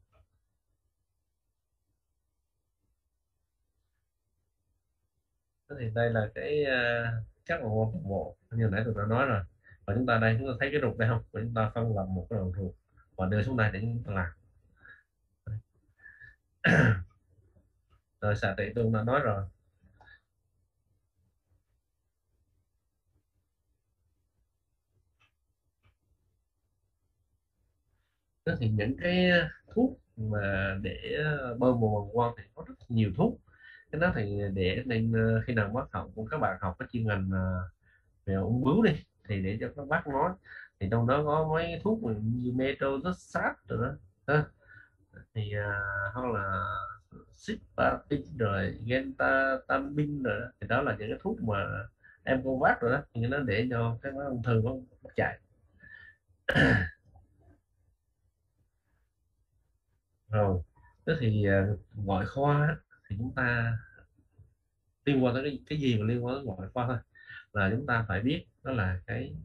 Thế thì đây là cái uh, các bào quang toàn bộ như nãy tôi đã nói rồi. Và chúng ta đây chúng ta thấy cái ruột đây không, và chúng ta phân làm một cái đầu ruột và đưa xuống đây để chúng ta làm. Rồi xạ trị tôi đã nói rồi. Thế thì những cái thuốc mà để bơm vào bàng quang thì có rất nhiều thuốc. Cái đó thì để nên ờ, khi nào bác học của các bạn học cái chuyên ngành ờ, về ung bướu đi thì để cho các bác nói, thì trong đó có mấy thuốc như methotrexate rồi đó ha. Thì à, hoặc là cisplatin rồi gentamicin rồi đó. Thì đó là những cái thuốc mà em cô bác rồi đó, thì nó để cho cái ung thư nó chạy. Rồi thế thì à, ngoại khoa á, thì chúng ta liên quan tới cái, cái gì mà liên quan tới ngoại khoa thôi là chúng ta phải biết đó là cái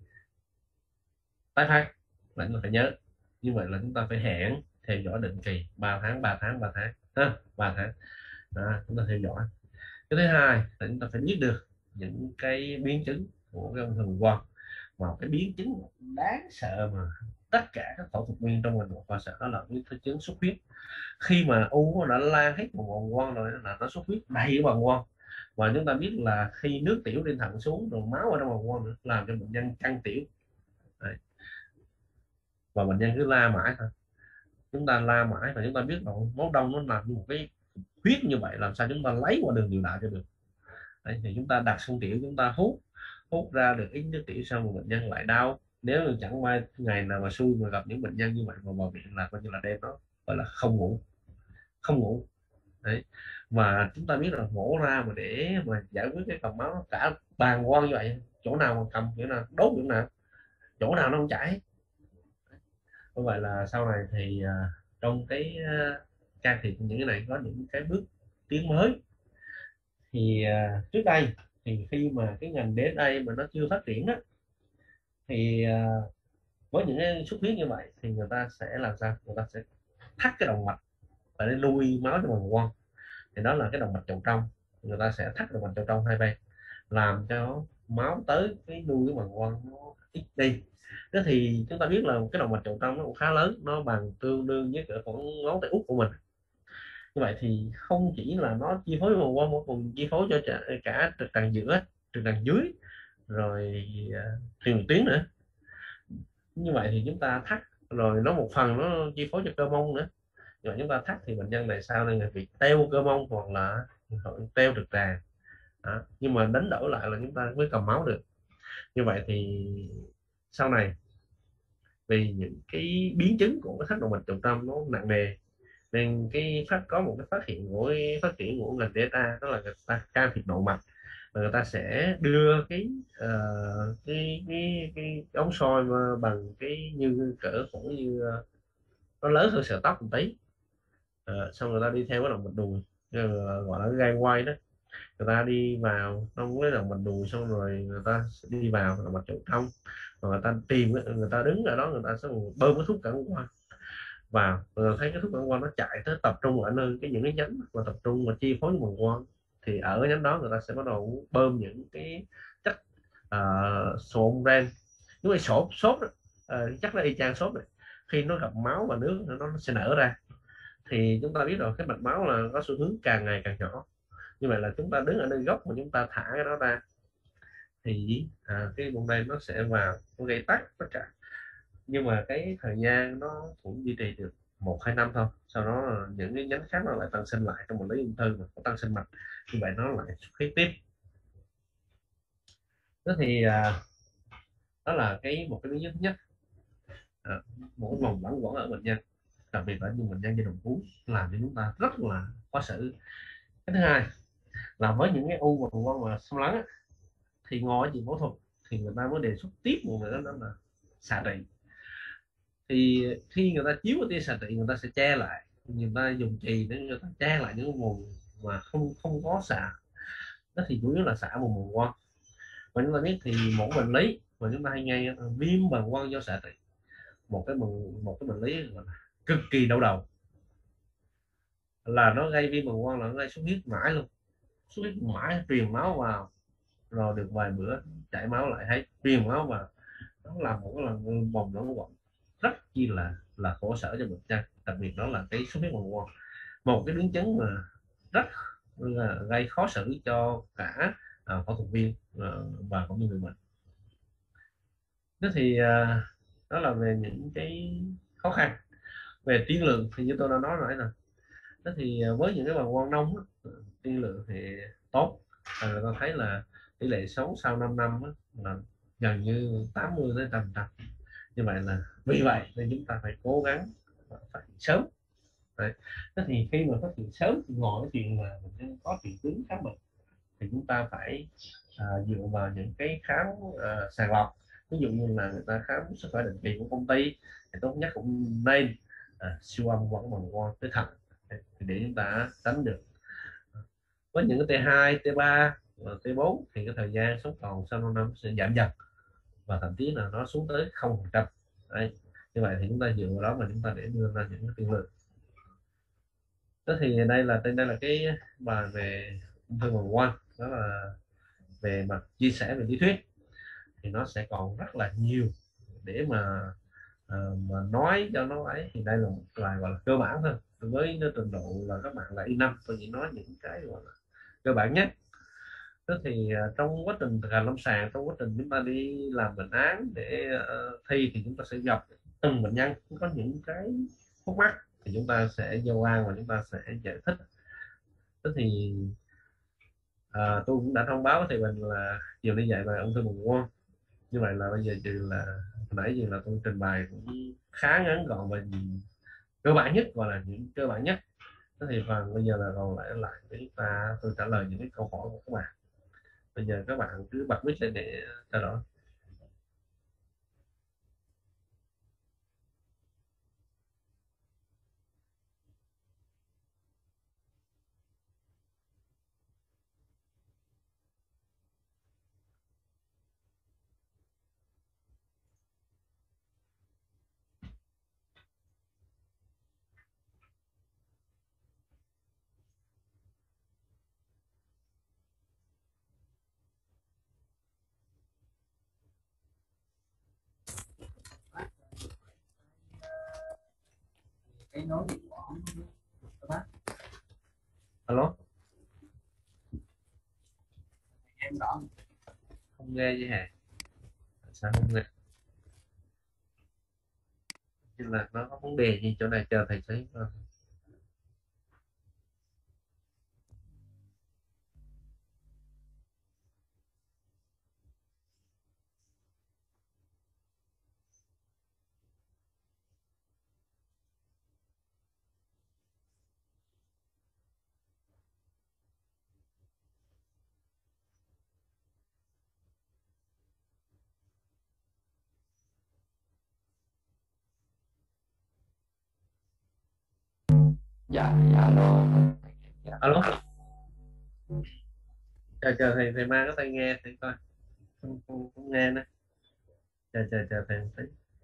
tái phát là chúng ta phải nhớ. Như vậy là chúng ta phải hẹn theo dõi định kỳ ba tháng, ba tháng, ba tháng ha, ba tháng đó, chúng ta theo dõi. Cái thứ hai là chúng ta phải biết được những cái biến chứng của cái ung thư quang, mà cái biến chứng đáng sợ mà tất cả các phẫu thuật viên trong ngành ngoại khoa sợ đó là biến chứng xuất huyết. Khi mà u nó đã lan hết một bàng quang rồi là nó xuất huyết đầy cái bàng quang. Và chúng ta biết là khi nước tiểu đi thẳng xuống rồi máu ở trong bàng quang nữa làm cho bệnh nhân căng tiểu. Đấy. Và bệnh nhân cứ la mãi thôi, chúng ta la mãi và chúng ta biết là máu đông nó làm như một cái huyết như vậy, làm sao chúng ta lấy qua đường niệu đạo cho được. Đấy, thì chúng ta đặt xương tiểu, chúng ta hút hút ra được ít nước tiểu, xong rồi bệnh nhân lại đau. Nếu như chẳng may ngày nào mà xui mà gặp những bệnh nhân như vậy mà vào viện là coi như là đêm đó gọi là không ngủ, không ngủ. Đấy. Và chúng ta biết là mổ ra mà để mà giải quyết cái cầm máu cả bàng quang như vậy, chỗ nào mà cầm chỗ nào đốt chỗ nào, chỗ nào nó không chảy. Như vậy là sau này thì à, trong cái à, can thiệp những cái này có những cái bước tiến mới. Thì à, trước đây thì khi mà cái ngành đê ét a mà nó chưa phát triển đó, thì à, với những cái xuất huyết như vậy thì người ta sẽ làm sao, người ta sẽ thắt cái động mạch và để nuôi máu cho bàng quang. Thì đó là cái động mạch trụ trong, người ta sẽ thắt động mạch trụ trong hai bên làm cho máu tới cái nuôi cái bàng quang nó ít đi. Thế thì chúng ta biết là cái động mạch trụ trong nó cũng khá lớn, nó bằng tương đương với cỡ khoảng ngón tay út của mình. Như vậy thì không chỉ là nó chi phối bàng quang mà còn chi phối cho cả trực tràng giữa, trực tràng dưới, rồi à, truyền tuyến nữa. Như vậy thì chúng ta thắt rồi nó một phần nó chi phối cho cơ mông nữa. Rồi chúng ta thắt thì bệnh nhân này sau này là bị teo cơ mông hoặc là teo trực tràng đó. Nhưng mà đánh đổi lại là chúng ta mới cầm máu được. Như vậy thì sau này vì những cái biến chứng của cái thắt động mạch trọng tâm nó nặng nề, nên cái phát có một cái phát hiện của cái phát triển của ngành đê ét a đó là người ta can thiệp nội mạch, và người ta sẽ đưa cái uh, cái, cái cái ống soi bằng cái như cỡ khoảng như uh, nó lớn hơn sợi tóc một tí. Uh, xong người ta đi theo cái động mạch đùi, uh, gọi là cái gai quay đó. Người ta đi vào trong cái động mạch đùi, xong rồi người ta sẽ đi vào động mạch trụ trong, và người ta tìm, người ta đứng ở đó, người ta sẽ bơm cái thuốc cản quang vào, rồi thấy cái thuốc cản quang nó chạy tới tập trung ở nơi cái những cái nhánh mà tập trung mà chi phối bàng quang. Thì ở cái nhánh đó người ta sẽ bắt đầu bơm những cái chất uh, sồn ren, nếu mà sốt sốt đó, uh, chắc là y chang sốt này. Khi nó gặp máu và nước nó, nó sẽ nở ra. Thì chúng ta biết rồi, cái mạch máu là có xu hướng càng ngày càng nhỏ. Như vậy là chúng ta đứng ở nơi gốc mà chúng ta thả cái đó ra thì à, cái bông đen nó sẽ vào, nó gây tắc tất cả. Nhưng mà cái thời gian nó cũng duy trì được một hai năm thôi, sau đó những cái nhánh khác nó lại tăng sinh lại. Trong một lý ung thư mà có tăng sinh mạch như vậy nó lại xuất huyết tiếp. Thế thì à, đó là cái một cái lý do thứ nhất, à, một cái vòng lẫn quẩn ở bệnh nhân, đặc biệt là những bệnh nhân giai đoạn cuối làm cho chúng ta rất là khó xử. Cái thứ hai là với những cái u bàng quang mà xâm lấn á, thì ngoài chuyện phẫu thuật thì người ta mới đề xuất tiếp một người đó, đó là xạ trị. Thì khi người ta chiếu cái tia xạ trị, người ta sẽ che lại, người ta dùng chì để người ta che lại những vùng mà không không có xạ. Đó thì chủ yếu là xạ vùng bàng quang. Và chúng ta biết thì mỗi bệnh lý mà chúng ta hay nghe viêm bàng quang do xạ trị, một cái bệnh một cái bệnh lý cực kỳ đau đầu, là nó gây viêm bàng quang là nó gây xuất huyết mãi luôn, xuất huyết mãi, truyền máu vào rồi được vài bữa chảy máu lại, hay truyền máu vào, nó làm một cái lần vòng luẩn quẩn rất chi là là khổ sở cho bệnh nhân, đặc biệt đó là cái xuất huyết bàng quang, một cái biến chứng mà rất là gây khó xử cho cả à, phẫu thuật viên à, và cũng như người bệnh. Thế thì à, đó là về những cái khó khăn về tiên lượng thì như tôi đã nói rồi nè. Thế thì à, với những cái bàng quang nông á, tiên lượng thì tốt, à, tôi thấy là tỷ lệ sống sau năm năm á, là gần như tám mươi tới trăm trăm. Như vậy là vì vậy nên chúng ta phải cố gắng phát hiện sớm. Đấy. Thế thì khi mà phát hiện sớm thì ngoài cái chuyện là mình có triệu chứng khám bệnh thì chúng ta phải à, dựa vào những cái khám à, sàng lọc, ví dụ như là người ta khám sức khỏe định kỳ của công ty thì tốt nhất cũng nên à, siêu âm qua cái bàng quang tới thận để chúng ta tránh được. Với những cái T hai, T ba và T bốn thì cái thời gian sống còn sau năm năm sẽ giảm dần và thậm chí là nó xuống tới không phần trăm. Như vậy thì chúng ta dựa vào đó mà chúng ta để đưa ra những cái tiên lượng. Thế thì đây là đây là cái bài về ung thư bàng quang, đó là về mặt chia sẻ về lý thuyết, thì nó sẽ còn rất là nhiều để mà à, mà nói cho nó ấy, thì đây là một vài gọi là cơ bản thôi, với cái trình độ là các bạn là y năm, tôi chỉ nói những cái gọi là cơ bản nhất. Thế thì à, trong quá trình thực hành lâm sàng, trong quá trình chúng ta đi làm bệnh án để uh, thi thì chúng ta sẽ gặp từng bệnh nhân có những cái khúc mắc, thì chúng ta sẽ giao quan và chúng ta sẽ giải thích. Thế thì à, tôi cũng đã thông báo với thầy Bình là chiều đi dạy bài ung thư bàng quang. Như vậy là bây giờ trừ là hồi nãy giờ là tôi trình bày cũng khá ngắn gọn và cơ bản nhất, gọi là những cơ bản nhất. Thế thì phần bây giờ là còn lại lại để chúng ta tôi trả lời những cái câu hỏi của các bạn. Bây giờ các bạn cứ bật mic lên để trao đổi. Cái nối điện thoại các bác. Alo, Em rõ không nghe gì hả? Sao không nghe? Như là nó có vấn đề gì chỗ này, chờ thầy thấy. dạ dạ alo dạ. Alo, chờ chờ thầy thầy mang cái tai nghe thầy coi. Không, không, không nghe nữa. Chờ chờ chờ thầy thấy.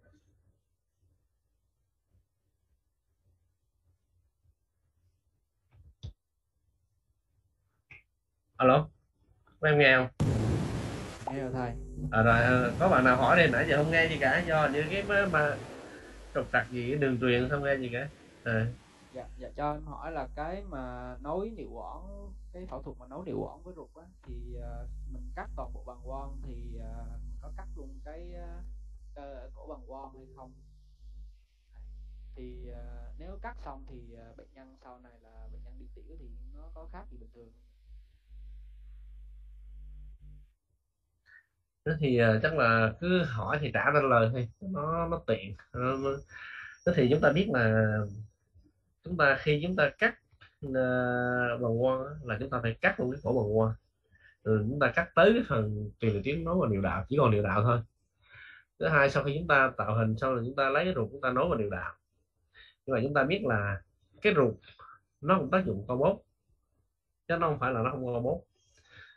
Alo, có em nghe không? Nghe rồi thầy. À, rồi à, có bạn nào hỏi đây nãy giờ không nghe gì cả, do như cái mà, mà trục trặc gì cái đường truyền không nghe gì cả. À. Dạ dạ cho em hỏi là cái mà nối niệu quản, cái phẫu thuật mà nối niệu quản với ruột á thì uh, mình cắt toàn bộ bàng quang thì uh, mình có cắt luôn cái uh, cổ bàng quang hay không? Thì uh, nếu cắt xong thì uh, bệnh nhân sau này là bệnh nhân đi tiểu thì nó có khác gì bình thường không? Thế thì uh, chắc là cứ hỏi thì trả ra lời thôi, nó nó tiện. Nó, nó... Thế thì chúng ta biết là chúng ta khi chúng ta cắt uh, bàng quang là chúng ta phải cắt luôn cái cổ bàng quang. Ừ, chúng ta cắt tới cái phần truyền lực tuyến nối vào niệu đạo, chỉ còn niệu đạo thôi. Thứ hai, sau khi chúng ta tạo hình xong rồi chúng ta lấy cái ruột chúng ta nối vào niệu đạo. Nhưng mà chúng ta biết là cái ruột nó cũng tác dụng co bốt, chứ nó không phải là nó không co bốt.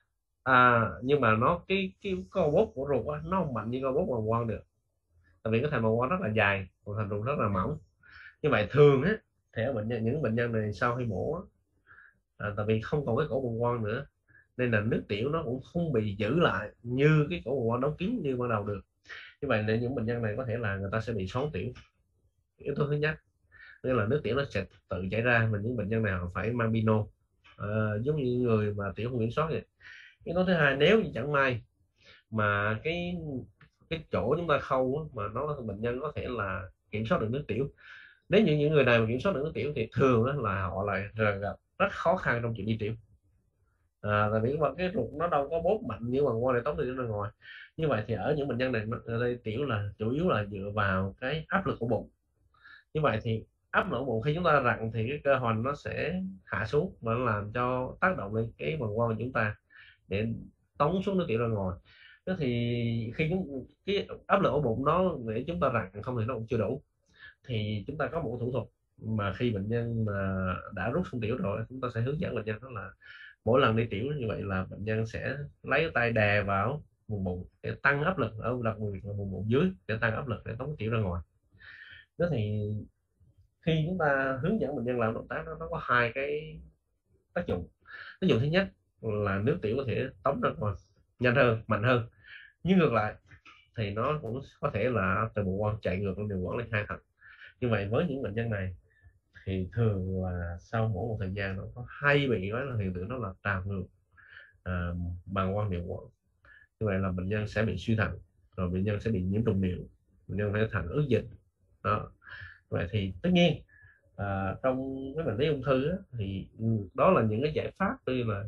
à, nhưng mà nó cái cái co bốt của ruột á, nó không mạnh như co bốt bằng quang được, tại vì cái thành bằng quang rất là dài, còn thành ruột rất là mỏng. Như vậy thường á thì ở bệnh nhân, những bệnh nhân này sau khi mổ á, à, tại vì không còn cái cổ bằng quang nữa nên là nước tiểu nó cũng không bị giữ lại như cái cổ bằng quang đóng kín như ban đầu được. Như vậy nên những bệnh nhân này có thể là người ta sẽ bị xoắn tiểu. Yếu tố thứ nhất tức là nước tiểu nó sẽ tự chảy ra, mình những bệnh nhân nào phải mang pino, à, giống như người mà tiểu không kiểm soát vậy. Yếu tố thứ hai, nếu như chẳng may mà cái cái chỗ chúng ta khâu á, mà nó bệnh nhân có thể là kiểm soát được nước tiểu, nếu như những người này mà kiểm soát được nước tiểu thì thường đó là họ lại gặp rất khó khăn trong chuyện đi tiểu, à, tại vì mà cái ruột nó đâu có bóp mạnh như bằng quang để tống đi ra ngoài. Như vậy thì ở những bệnh nhân này ở đây tiểu là chủ yếu là dựa vào cái áp lực của bụng. Như vậy thì áp lực của bụng khi chúng ta rặn thì cái cơ hoành nó sẽ hạ xuống và nó làm cho tác động lên cái bằng quang của chúng ta để tống xuống nước tiểu ra ngoài. Thế thì khi chúng cái áp lực ở bụng đó để chúng ta rặn không thì nó cũng chưa đủ, thì chúng ta có một thủ thuật mà khi bệnh nhân mà đã rút xong tiểu rồi chúng ta sẽ hướng dẫn bệnh nhân, đó là mỗi lần đi tiểu như vậy là bệnh nhân sẽ lấy tay đè vào vùng bụng để tăng áp lực, ở đặc biệt là vùng bụng dưới để tăng áp lực để tống tiểu ra ngoài. Đó thì khi chúng ta hướng dẫn bệnh nhân làm động tác đó, nó có hai cái tác dụng. Tác dụng thứ nhất là nước tiểu có thể tống ra ngoài nhanh hơn, mạnh hơn, nhưng ngược lại thì nó cũng có thể là từ bụng quang chạy ngược lên đường quẩn lên hai thận. Như vậy với những bệnh nhân này thì thường là sau mỗi một thời gian nó có hay bị nói là hiện tượng đó là trào ngược à, bằng quang niệu quẩn. Như vậy là bệnh nhân sẽ bị suy thận, rồi bệnh nhân sẽ bị nhiễm trùng niệu, bệnh nhân phải thận ức dịch đó. Vậy thì tất nhiên à, trong cái bệnh lý ung thư á, thì đó là những cái giải pháp như là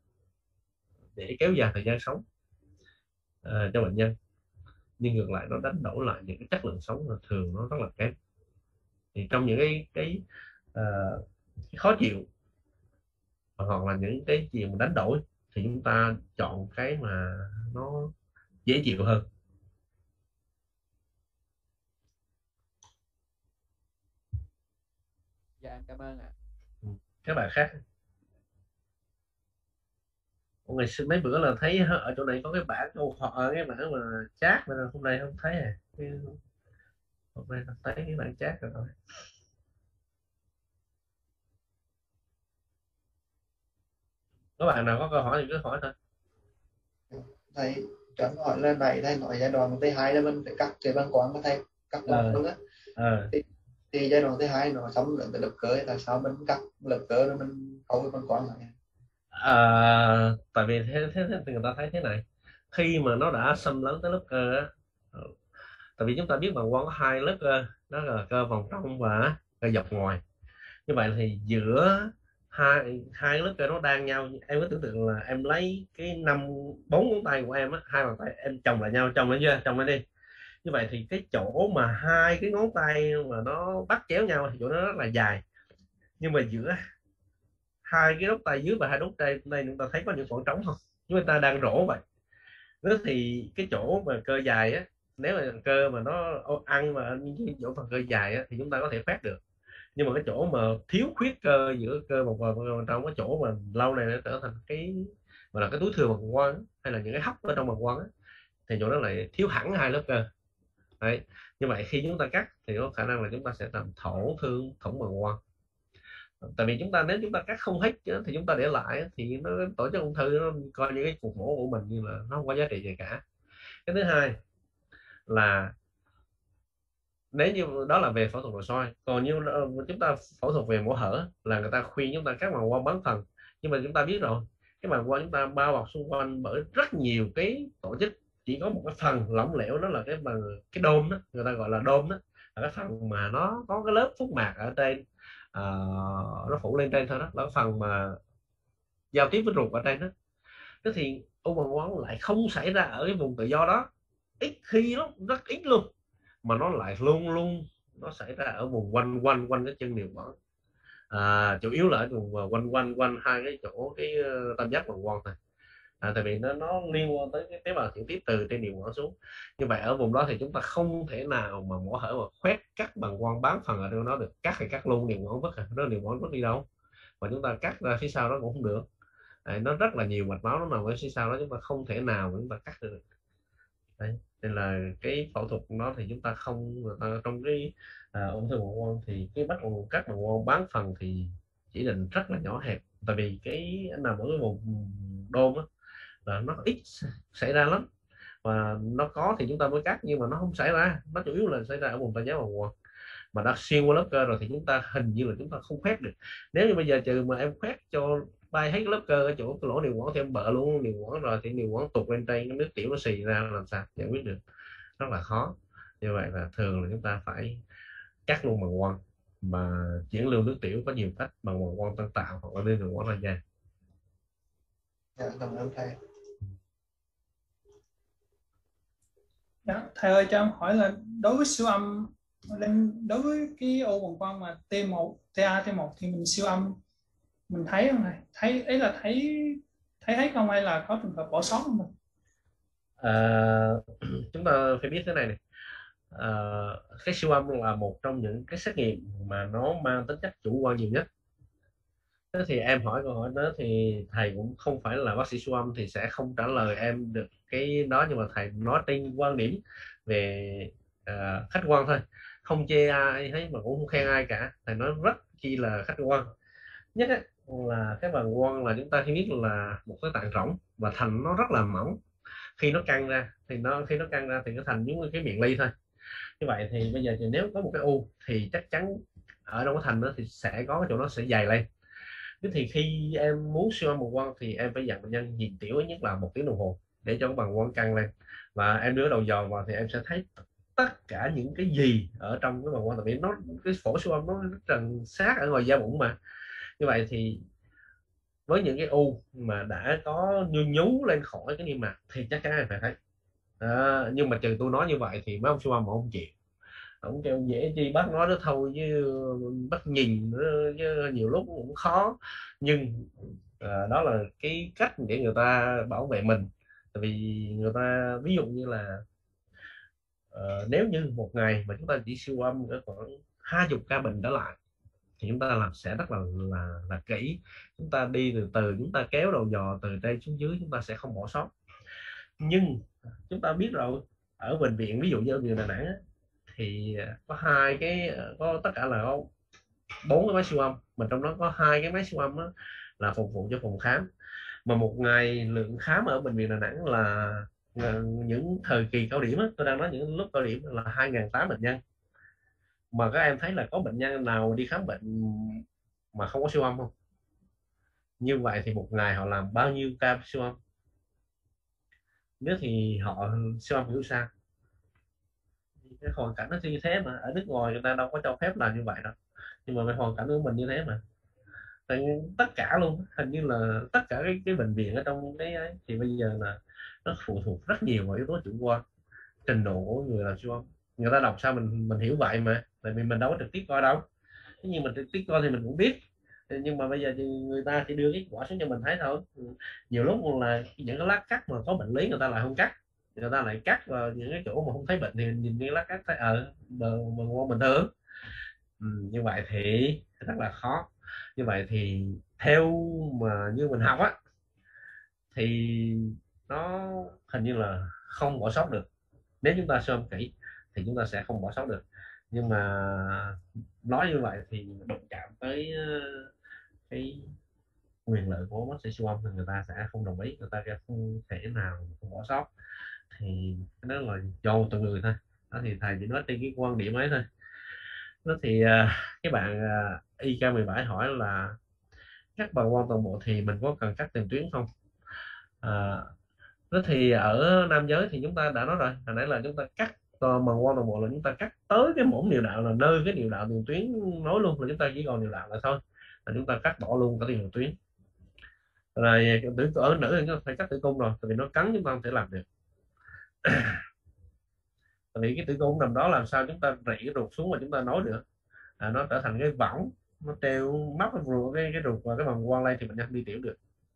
để kéo dài thời gian sống à, cho bệnh nhân, nhưng ngược lại nó đánh đổi lại những cái chất lượng sống là thường nó rất là kém. Thì trong những cái cái, uh, cái khó chịu hoặc là những cái gì mà đánh đổi thì chúng ta chọn cái mà nó dễ chịu hơn. Dạ em cảm ơn ạ. Các bạn khác, ngày xưa mấy bữa là thấy ở chỗ này có cái bảng câu hỏi, cái bảng mà chat mà hôm nay không thấy à, hôm nay thấy cái bảng chat rồi. Các bạn nào có câu hỏi thì cứ hỏi thôi. Thầy cho hỏi là này, thầy nói giai đoạn thứ hai là mình phải cắt cái băng quang của thầy, cắt lọc luôn á. ờ. thì, thì giai đoạn thứ hai nó xong gần tới lớp cơ, tại sao mình cắt lớp cơ rồi mình không cái băng quang lại? À, tại vì thế, thế, thế thì người ta thấy thế này, khi mà nó đã xâm lấn tới lớp cơ á, tại vì chúng ta biết bằng quang có hai lớp cơ, đó là cơ vòng trong và cơ dọc ngoài. Như vậy thì giữa hai hai lớp cơ nó đang nhau, em có tưởng tượng là em lấy cái năm bốn ngón tay của em á, hai bàn tay em chồng lại nhau, chồng lên chưa, chồng lên đi. Như vậy thì cái chỗ mà hai cái ngón tay mà nó bắt chéo nhau thì chỗ nó rất là dài, nhưng mà giữa hai cái đốt tay dưới và hai đốt tay đây chúng ta thấy có những khoảng trống không, chúng ta đang rổ vậy. Đó thì cái chỗ mà cơ dài á, nếu mà cơ mà nó ăn mà những chỗ phần cơ dài á, thì chúng ta có thể phát được, nhưng mà cái chỗ mà thiếu khuyết cơ giữa cơ một và trong cái chỗ mà lâu này nó trở thành cái mà là cái túi thừa bằng quang hay là những cái hốc ở trong bằng quang á, thì chỗ đó lại thiếu hẳn hai lớp cơ. Đấy, như vậy khi chúng ta cắt thì có khả năng là chúng ta sẽ làm tổn thương thủng bằng quang. Tại vì chúng ta nếu chúng ta cắt không hết thì chúng ta để lại thì nó tổ chức ung thư nó coi như cái cuộc mổ của mình như là nó không có giá trị gì cả. Cái thứ hai là nếu như đó là về phẫu thuật nội soi, còn như chúng ta phẫu thuật về mổ hở là người ta khuyên chúng ta cắt bằng quang bán phần, nhưng mà chúng ta biết rồi cái bằng quang chúng ta bao bọc xung quanh bởi rất nhiều cái tổ chức, chỉ có một cái phần lỏng lẻo đó là cái bằng cái đôm đó, người ta gọi là đôm đó, là cái phần mà nó có cái lớp phúc mạc ở trên, à, nó phủ lên trên thôi, đó là cái phần mà giao tiếp với ruột ở trên đó. Thế thì u bằng quang lại không xảy ra ở cái vùng tự do đó, ít khi lắm, rất ít luôn, mà nó lại luôn luôn nó xảy ra ở vùng quanh quanh quanh cái chân niệu quản, à, chủ yếu là ở vùng quanh quanh quanh hai cái chỗ cái tam giác bằng quang này, à, tại vì nó nó liên quan tới cái tế bào chuyển tiếp từ trên niệu quản xuống. Như vậy ở vùng đó thì chúng ta không thể nào mà mổ hở mà khoét cắt bằng quang bán phần ở trong đó được, cắt thì cắt luôn niệu quản vứt, à, đó niệu quản vứt đi đâu, mà chúng ta cắt ra phía sau đó cũng không được. Đấy, nó rất là nhiều mạch máu nó nằm ở phía sau đó, chúng ta không thể nào chúng ta cắt được. Đấy, nên là cái phẫu thuật đó thì chúng ta không, người ta trong cái à, ung thư bàng quang thì cái bắt buộc cắt bàng quang bán phần thì chỉ định rất là nhỏ hẹp, tại vì cái nằm ở cái vùng đôn á là nó ít xảy ra lắm, và nó có thì chúng ta mới cắt, nhưng mà nó không xảy ra, nó chủ yếu là xảy ra ở vùng tay trái bàng quang, mà đã xuyên qua lớp cơ rồi thì chúng ta hình như là chúng ta không khoét được. Nếu như bây giờ trừ mà em khoét cho bay hết cái lớp cơ ở chỗ cái lỗ điều quản thì em bợ luôn điều quản rồi thì điều quản tụt lên trên, cái nước tiểu nó xì ra làm sao giải quyết được, rất là khó. Như vậy là thường là chúng ta phải cắt luôn bàng quang, mà chuyển lưu nước tiểu có nhiều cách, bằng bàng quang tăng tạo hoặc là liên đường quang ra da. Dạ, cảm ơn thầy. Dạ, thầy ơi cho em hỏi là đối với siêu âm lên đối với cái u bàng quang mà T một, TA T một thì mình siêu âm mình thấy không thầy? Thấy ấy là thấy thấy thấy không, hay là có trường hợp bỏ sót không? À, chúng ta phải biết thế này này, à, cái siêu âm là một trong những cái xét nghiệm mà nó mang tính chất chủ quan nhiều nhất. Thế thì em hỏi câu hỏi đó thì thầy cũng không phải là bác sĩ siêu âm thì sẽ không trả lời em được cái đó, nhưng mà thầy nói trên quan điểm về uh, khách quan thôi, không chê ai thấy mà cũng không khen ai cả, thầy nói rất chi là khách quan. Nhất ấy, là cái bàng quang là chúng ta khi biết là một cái tạng rỗng và thành nó rất là mỏng, khi nó căng ra thì nó khi nó căng ra thì nó thành giống như cái miệng ly thôi. Như vậy thì bây giờ thì nếu có một cái u thì chắc chắn ở trong cái thành đó thì sẽ có cái chỗ nó sẽ dày lên. Thế thì khi em muốn siêu âm bàng quang thì em phải dặn bệnh nhân nhìn tiểu ít nhất là một tiếng đồng hồ để cho cái bàng quang căng lên, và em đưa đầu dò vào thì em sẽ thấy tất cả những cái gì ở trong cái bàng quang, tại vì nó cái phổi siêu âm nó rất là sát ở ngoài da bụng mà. Như vậy thì với những cái u mà đã có nhú nhú lên khỏi cái niêm mạc thì chắc chắn em phải thấy. À, nhưng mà trừ tôi nói như vậy thì mấy ông siêu âm mà không chịu, ông kêu dễ chi bác nói đó thôi chứ bác nhìn chứ nhiều lúc cũng khó. Nhưng à, đó là cái cách để người ta bảo vệ mình, tại vì người ta ví dụ như là uh, nếu như một ngày mà chúng ta chỉ siêu âm ở khoảng hai chục ca bệnh trở lại thì chúng ta làm sẽ rất là là là kỹ, chúng ta đi từ từ, chúng ta kéo đầu dò từ trên xuống dưới, chúng ta sẽ không bỏ sót. Nhưng chúng ta biết rồi, ở bệnh viện ví dụ như ở viện Đà Nẵng á, thì có hai cái, có tất cả là có bốn cái máy siêu âm, mà trong đó có hai cái máy siêu âm đó là phục vụ cho phòng khám, mà một ngày lượng khám ở bệnh viện Đà Nẵng là, là những thời kỳ cao điểm á, tôi đang nói những lúc cao điểm là hai nghìn tám trăm bệnh nhân. Mà các em thấy là có bệnh nhân nào đi khám bệnh mà không có siêu âm không? Như vậy thì một ngày họ làm bao nhiêu ca siêu âm? Nếu thì họ siêu âm hiểu sao? Cái hoàn cảnh nó như thế mà ở nước ngoài người ta đâu có cho phép làm như vậy đâu, nhưng mà cái hoàn cảnh của mình như thế mà. Tại tất cả luôn, hình như là tất cả cái, cái bệnh viện ở trong cái ấy, thì bây giờ là nó phụ thuộc rất nhiều vào yếu tố chủ quan, trình độ của người làm siêu âm. Người ta đọc sao mình mình hiểu vậy mà, tại vì mình đâu có trực tiếp coi đâu, thế nhưng mình trực tiếp coi thì mình cũng biết. Nhưng mà bây giờ thì người ta chỉ đưa kết quả xuống cho mình thấy thôi. Nhiều lúc là những cái lát cắt mà có bệnh lý người ta lại không cắt, người ta lại cắt vào những cái chỗ mà không thấy bệnh thì nhìn cái lát cắt thấy ở bờ bờ bình thường. Ừ, như vậy thì rất là khó. Như vậy thì theo mà như mình học á thì nó hình như là không bỏ sót được. Nếu chúng ta siêu âm kỹ thì chúng ta sẽ không bỏ sót được, nhưng mà nói như vậy thì đụng chạm tới cái quyền lợi của bác sĩ siêu âm thì người ta sẽ không đồng ý, người ta sẽ không thể nào không bỏ sót. Thì đó là do từng người thôi, đó thì thầy chỉ nói trên cái quan điểm ấy thôi. Đó thì cái bạn i ca mười bảy hỏi là cắt bàng quang toàn bộ thì mình có cần cắt tiền tuyến không? À, đó thì ở nam giới thì chúng ta đã nói rồi, hồi nãy là chúng ta cắt bàng quang toàn bộ là chúng ta cắt tới cái mỏm niệu đạo, là nơi cái niệu đạo tiền tuyến nối luôn, là chúng ta chỉ còn niệu đạo là thôi, là chúng ta cắt bỏ luôn cả tiền tuyến. Rồi tử ở nữ thì phải cắt tử cung rồi, tại vì nó cắn chúng ta không thể làm được. Tại vì cái tử cung nằm đó làm sao chúng ta rỉ cái ruột xuống mà chúng ta nối được, à, nó trở thành cái võng, nó treo móc cái ruột cái, cái ruột và cái bàng quang lên thì bệnh nhân đi tiểu được.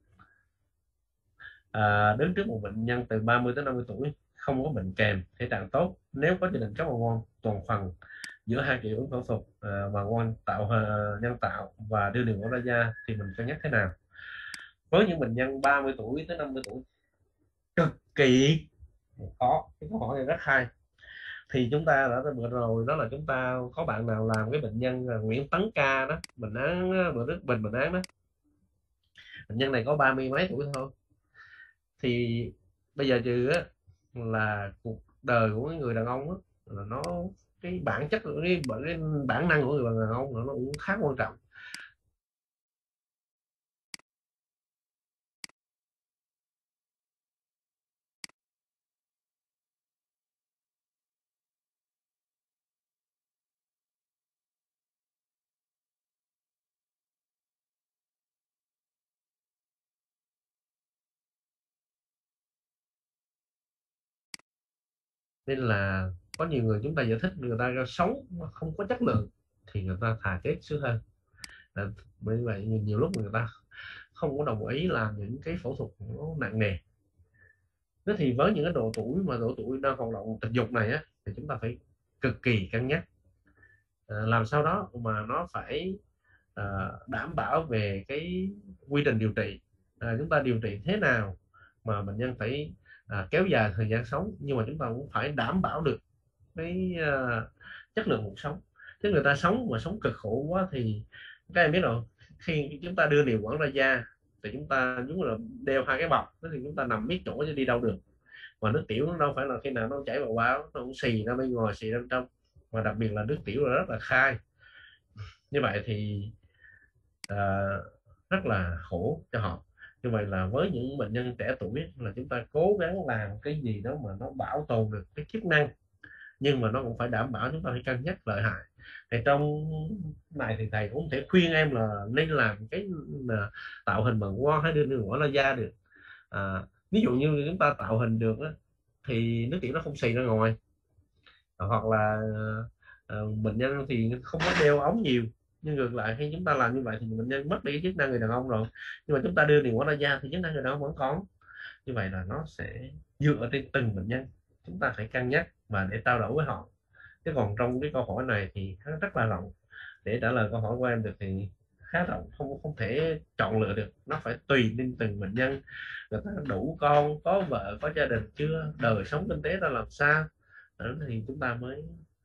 À, đứng trước một bệnh nhân từ ba mươi tới năm mươi tuổi không có bệnh kèm, thể trạng tốt, nếu có gia đình cắt bàng quang toàn phần giữa hai kiểu ứng phẫu thuật à, bàng quang tạo uh, nhân tạo và đưa đường ổ ra da thì mình cân nhắc thế nào? với những bệnh nhân ba mươi tuổi tới năm mươi tuổi cực kỳ khó. Cái câu hỏi này rất hay. Thì chúng ta đã vừa rồi đó là chúng ta có bạn nào làm cái bệnh nhân là Nguyễn Tấn Ca đó, bệnh án bữa Đức Bình bệnh án đó, bệnh nhân này có ba mươi mấy tuổi thôi. Thì bây giờ trừ á là cuộc đời của cái người đàn ông á, là nó cái bản chất cái, cái bản năng của người đàn ông nó cũng khá quan trọng. Nên là có nhiều người chúng ta giải thích người ta sống không có chất lượng thì người ta thà chết sướng hơn. À, bởi vậy nhiều lúc người ta không có đồng ý làm những cái phẫu thuật nó nặng nề. Thế thì với những cái độ tuổi mà độ tuổi đang hoạt động tình dục này á, thì chúng ta phải cực kỳ cân nhắc, à, làm sao đó mà nó phải à, đảm bảo về cái quy trình điều trị. À, chúng ta điều trị thế nào mà bệnh nhân phải à, kéo dài thời gian sống, nhưng mà chúng ta cũng phải đảm bảo được cái à, chất lượng cuộc sống. Chứ người ta sống mà sống cực khổ quá thì các em biết rồi, khi chúng ta đưa điều quản ra da thì chúng ta giống là đeo hai cái bọc, thì chúng ta nằm biết chỗ chứ đi đâu được. Mà nước tiểu nó đâu phải là khi nào nó chảy vào báo, nó cũng xì ra bên ngoài xì ra bên trong, mà đặc biệt là nước tiểu là rất là khai. Như vậy thì à, rất là khổ cho họ. Như vậy là với những bệnh nhân trẻ tuổi là chúng ta cố gắng làm cái gì đó mà nó bảo tồn được cái chức năng, nhưng mà nó cũng phải đảm bảo chúng ta phải cân nhắc lợi hại. Thì trong này thì thầy cũng thể khuyên em là nên làm cái là tạo hình bằng quang hay đưa đưa ngõ ra da được. À, ví dụ như chúng ta tạo hình được đó, thì nước tiểu nó không xì ra ngoài, hoặc là uh, bệnh nhân thì không có đeo ống nhiều. Nhưng ngược lại khi chúng ta làm như vậy thì bệnh nhân mất đi chức năng người đàn ông rồi, nhưng mà chúng ta đưa điều ngõ ra da thì chức năng người đàn ông vẫn còn. Như vậy là nó sẽ dựa trên từng bệnh nhân, chúng ta phải cân nhắc và để trao đổi với họ. Chứ còn trong cái câu hỏi này thì rất là rộng, để trả lời câu hỏi của em được thì khá rộng, không không thể chọn lựa được, nó phải tùy lên từng bệnh nhân, người ta đủ con, có vợ, có gia đình chưa, đời sống kinh tế ra làm sao. Đó, thì chúng ta mới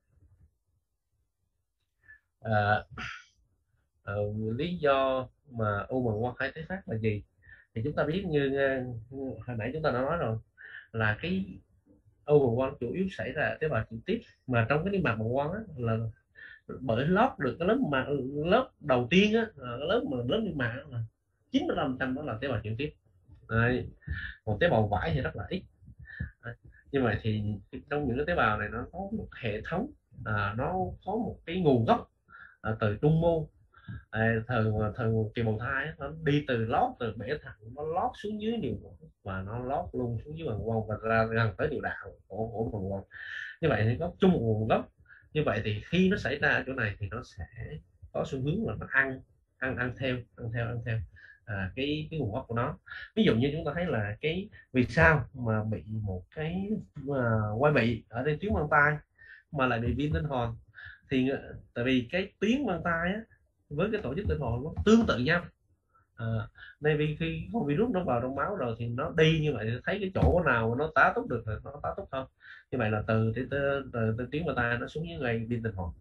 à, à, lý do mà u bằng quang khai tế phát là gì. Thì chúng ta biết như hồi nãy chúng ta đã nói rồi, là cái u bằng quang chủ yếu xảy ra tế bào trực tiếp, mà trong cái niêm mạc bằng quang á, là bởi lót được cái lớp mà lớp đầu tiên á, cái lớp mà lớp niêm mạc là chín mươi lăm phần trăm đó là tế bào trực tiếp. Đấy. Còn tế bào vải thì rất là ít. Đấy. Như vậy thì trong những cái tế bào này nó có một hệ thống, à, nó có một cái nguồn gốc à, từ trung môn. À, thời thời kỳ bào thai nó đi từ lót từ bể thận, nó lót xuống dưới niệu quản và nó lót luôn xuống dưới bằng quang và ra gần tới niệu đạo của của bằng quang. Như vậy thì có chung một nguồn gốc. Như vậy thì khi nó xảy ra ở chỗ này thì nó sẽ có xu hướng là nó ăn ăn ăn theo ăn theo ăn theo à, cái cái nguồn gốc của nó. Ví dụ như chúng ta thấy là cái vì sao mà bị một cái uh, quai bị ở đây tuyến mang tai mà lại bị viêm tinh hoàn, thì tại vì cái tuyến mang tai á, với cái tổ chức tinh hoàn nó tương tự nhau. À, nên vì khi con virus nó vào trong máu rồi thì nó đi như vậy thì thấy cái chỗ nào mà nó tá túc được thì nó tá túc không. Như vậy là từ từ, từ, từ, từ tuyến mang tai nó xuống dưới gây viêm tinh hoàn.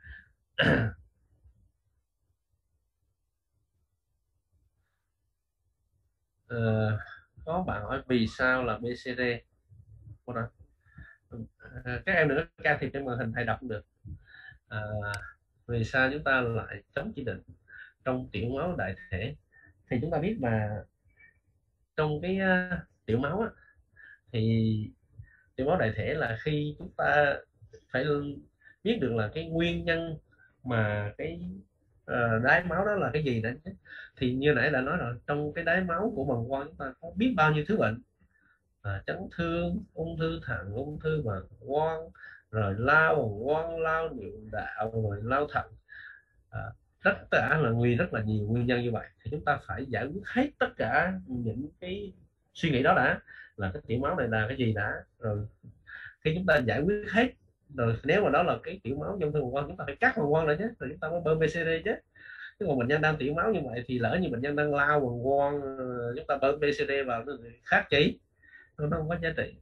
à, có bạn hỏi vì sao là bê xê đê. À, các em đừng có can thiệp trên màn hình, thầy đọc được. À, vì sao chúng ta lại chống chỉ định trong tiểu máu đại thể. Thì chúng ta biết là trong cái uh, tiểu máu á, thì tiểu máu đại thể là khi chúng ta phải biết được là cái nguyên nhân mà cái uh, đái máu đó là cái gì đấy. Thì như nãy đã nói rồi, trong cái đái máu của bàng quang chúng ta có biết bao nhiêu thứ bệnh, à, chấn thương, ung thư thận, ung thư bàng quang, rồi lao bàng quang, lao niệu đạo, rồi lao thận, à, tất cả là nguyên rất là nhiều nguyên nhân. Như vậy thì chúng ta phải giải quyết hết tất cả những cái suy nghĩ đó đã, là cái tiểu máu này là cái gì đã. Rồi khi chúng ta giải quyết hết rồi, nếu mà đó là cái tiểu máu trong thương bàng quang, chúng ta phải cắt bàng quang lại chứ, rồi chúng ta mới bơm bê xê đê chứ. Chứ còn bệnh nhân đang tiểu máu như vậy thì lỡ như bệnh nhân đang lao bằng quang, chúng ta bơm bê xê đê vào nó khác chỉ, nó không có giá trị.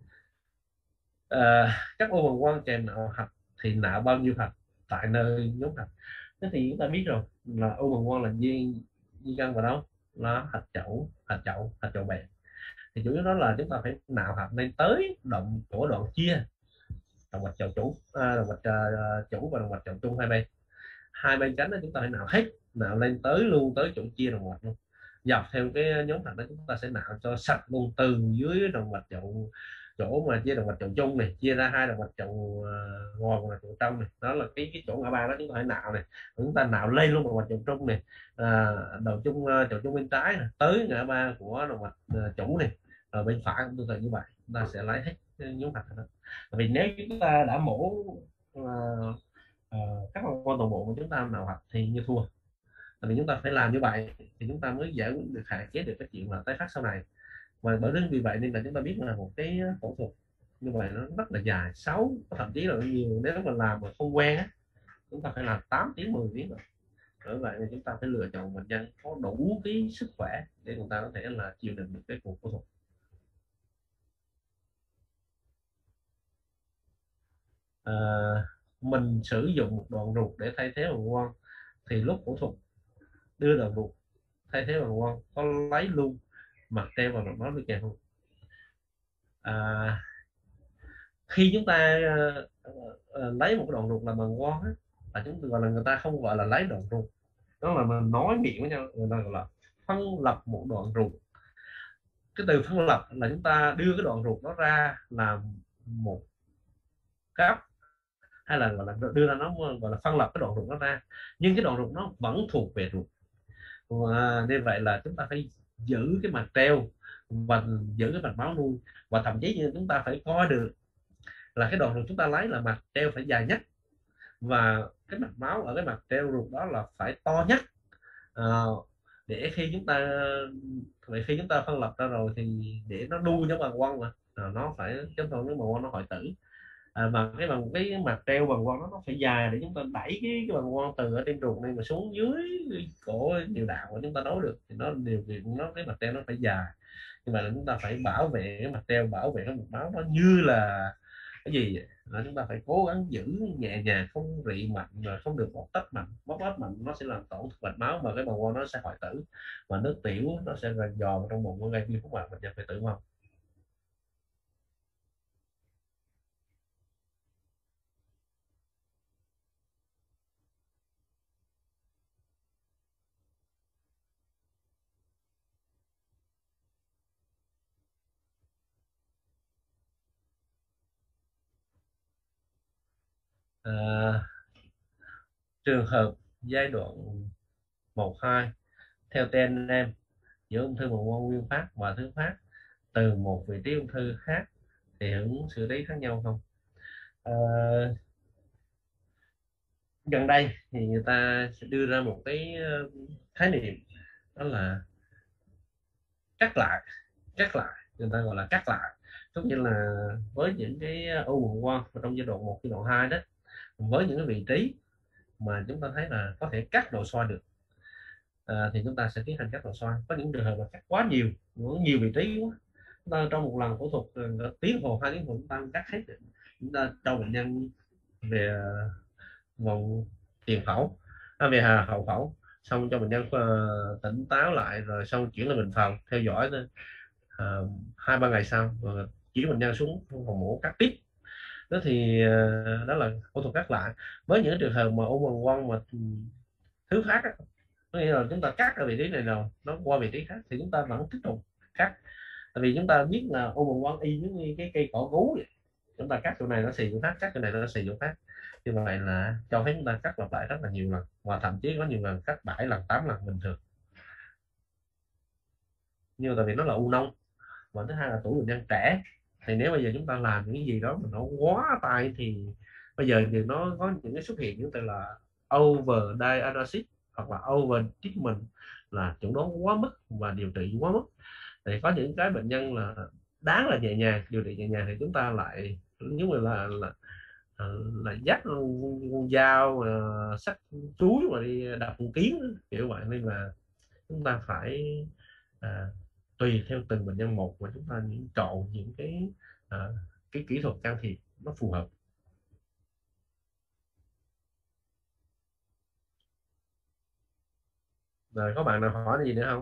À, các ô bằng quang kèm nạo hạch thì nạo bao nhiêu hạch tại nơi nhóm hạch? Thế thì chúng ta biết rồi là ô bằng quang là di di căn vào đâu, là hạch chậu, hạch chậu, hạch chậu bẹn. Thì chủ yếu đó là chúng ta phải nạo hạch lên tới động của đoạn chia động mạch chậu chủ, à, động mạch uh, chủ và động mạch chậu trung hai bên, hai bên cánh đó chúng ta phải nạo hết, nạo lên tới luôn tới chỗ chia động mạch luôn, dọc theo cái nhóm hạch đó chúng ta sẽ nạo cho sạch luôn, từ dưới động mạch chậu chỗ mà chia động mạch chậu trung này chia ra hai động mạch chậu uh, ngoài và chậu trong này, đó là cái cái chỗ ngã ba đó chúng ta phải nạo này, chúng ta nạo lên luôn động mạch chậu trung này, à, đầu trung uh, chậu trung bên trái này, tới ngã ba của động mạch uh, chủ này, ở bên phải cũng tương tự như vậy, chúng ta sẽ lấy hết nhóm hạch đó. Vì nếu chúng ta đã mổ uh, uh, các con toàn bộ mà chúng ta nào hạch thì như thua. Tại vì chúng ta phải làm như vậy thì chúng ta mới giải quyết được, hạn chế được cái chuyện là tái phát sau này. Và bởi vì vậy nên là chúng ta biết là một cái phẫu thuật như vậy nó rất là dài, sáu thậm chí là nhiều, nếu mà làm mà không quen á chúng ta phải làm tám tiếng mười tiếng rồi. Bởi vậy thì chúng ta phải lựa chọn bệnh nhân có đủ cái sức khỏe để người ta có thể là chịu đựng được cái cuộc phẫu thuật. À, mình sử dụng một đoạn ruột để thay thế bằng quang thì lúc phẫu thuật đưa đoạn ruột thay thế bằng quang có lấy luôn mặt treo vào mạch máu đi kèm không? À, khi chúng ta uh, uh, lấy một cái đoạn ruột làm bằng quang á, là chúng ta gọi là, người ta không gọi là lấy đoạn ruột, đó là mình nói miệng với nhau, người ta gọi là phân lập một đoạn ruột. Cái từ phân lập là chúng ta đưa cái đoạn ruột đó ra làm một cấp, hay là gọi là đưa ra nó gọi là phân lập cái đoạn ruột nó ra, nhưng cái đoạn ruột nó vẫn thuộc về ruột. À, nên vậy là chúng ta phải giữ cái mạch treo và giữ cái mạch máu nuôi, và thậm chí như chúng ta phải coi được là cái đoạn ruột chúng ta lấy là mạch treo phải dài nhất, và cái mạch máu ở cái mạch treo ruột đó là phải to nhất, à, để khi chúng ta vậy khi chúng ta phân lập ra rồi thì để nó đuôi giống bằng quang mà à, nó phải chấn thương, nếu mà quang nó hoại tử. À, và cái bằng cái mặt treo bằng quang nó nó phải dài để chúng ta đẩy cái, cái bằng quang từ ở trên ruột này mà xuống dưới cổ niệu đạo của chúng ta nối được, thì nó điều kiện nó cái mặt treo nó phải dài. Nhưng mà chúng ta phải bảo vệ cái mặt treo, bảo vệ cái mạch máu nó như là cái gì vậy? Là chúng ta phải cố gắng giữ nhẹ nhàng, không rị mạnh, rồi không được bóp tách mạnh, bóp tách mạnh nó sẽ làm tổn thương mạch máu và cái bằng quang nó sẽ hoại tử, và nước tiểu nó sẽ dò vào trong bụng, gây viêm phúc mạc, bệnh nhân phải tử vong. À, trường hợp giai đoạn một hai theo tên em giữa ung thư bằng quang nguyên phát và thứ phát từ một vị trí ung thư khác thì hưởng xử lý khác nhau không? À, gần đây thì người ta sẽ đưa ra một cái khái niệm, đó là cắt lại cắt lại người ta gọi là cắt lại, tức như là với những cái u bằng quang trong giai đoạn một, giai đoạn hai đó, với những cái vị trí mà chúng ta thấy là có thể cắt nội soi được, à, thì chúng ta sẽ tiến hành cắt nội soi. Có những trường hợp là cắt quá nhiều, nhiều vị trí quá, chúng ta trong một lần phẫu thuật tiếng hồ hai tiếng hồ chúng ta cắt hết, chúng ta cho bệnh nhân về vòng tiền phẫu, à, về hậu phẫu, xong cho bệnh nhân uh, tỉnh táo lại, rồi xong chuyển lên bệnh phòng theo dõi uh, hai ba ngày sau, rồi chuyển bệnh nhân xuống phòng mổ cắt tiếp. Đó thì uh, đó là phẫu thuật cắt lại. Với những trường hợp mà u bằng quang mà thứ phát á, có nghĩa là chúng ta cắt ở vị trí này rồi nó qua vị trí khác thì chúng ta vẫn tiếp tục cắt, tại vì chúng ta biết là u bằng quang y giống như cái cây cỏ gú vậy, chúng ta cắt chỗ này nó xì chỗ khác, cắt chỗ này nó xì chỗ khác, như vậy là cho phép chúng ta cắt lặp lại rất là nhiều lần, và thậm chí có nhiều lần cắt bảy lần, tám lần bình thường. Nhưng tại vì nó là u nông, và thứ hai là tuổi bệnh nhân trẻ, thì nếu bây giờ chúng ta làm những cái gì đó mà nó quá tay thì bây giờ thì nó có những cái xuất hiện những từ là over diagnosis hoặc là over treatment, là chẩn đoán quá mức và điều trị quá mức. Thì có những cái bệnh nhân là đáng là nhẹ nhàng, điều trị nhẹ nhàng thì chúng ta lại giống như là, là là dắt con, con dao uh, sắc chuối mà đi đập con kiến kiểu vậy, nên là chúng ta phải à, tùy theo từng bệnh nhân một mà chúng ta những chọn những cái à, cái kỹ thuật can thiệp nó phù hợp. Rồi có bạn nào hỏi gì nữa không?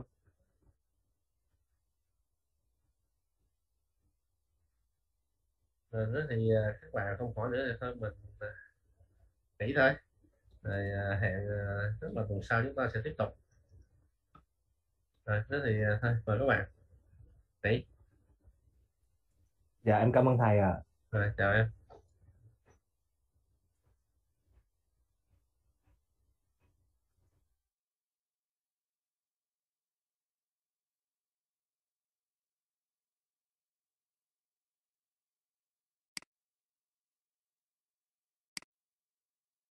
Rồi đó thì à, các bạn không hỏi nữa thì thôi mình à, nghỉ thôi. Rồi à, hẹn à, tức là tuần sau chúng ta sẽ tiếp tục. Rồi đó thì à, thôi mời các bạn nghỉ. Dạ em cảm ơn thầy ạ. Rồi chào em.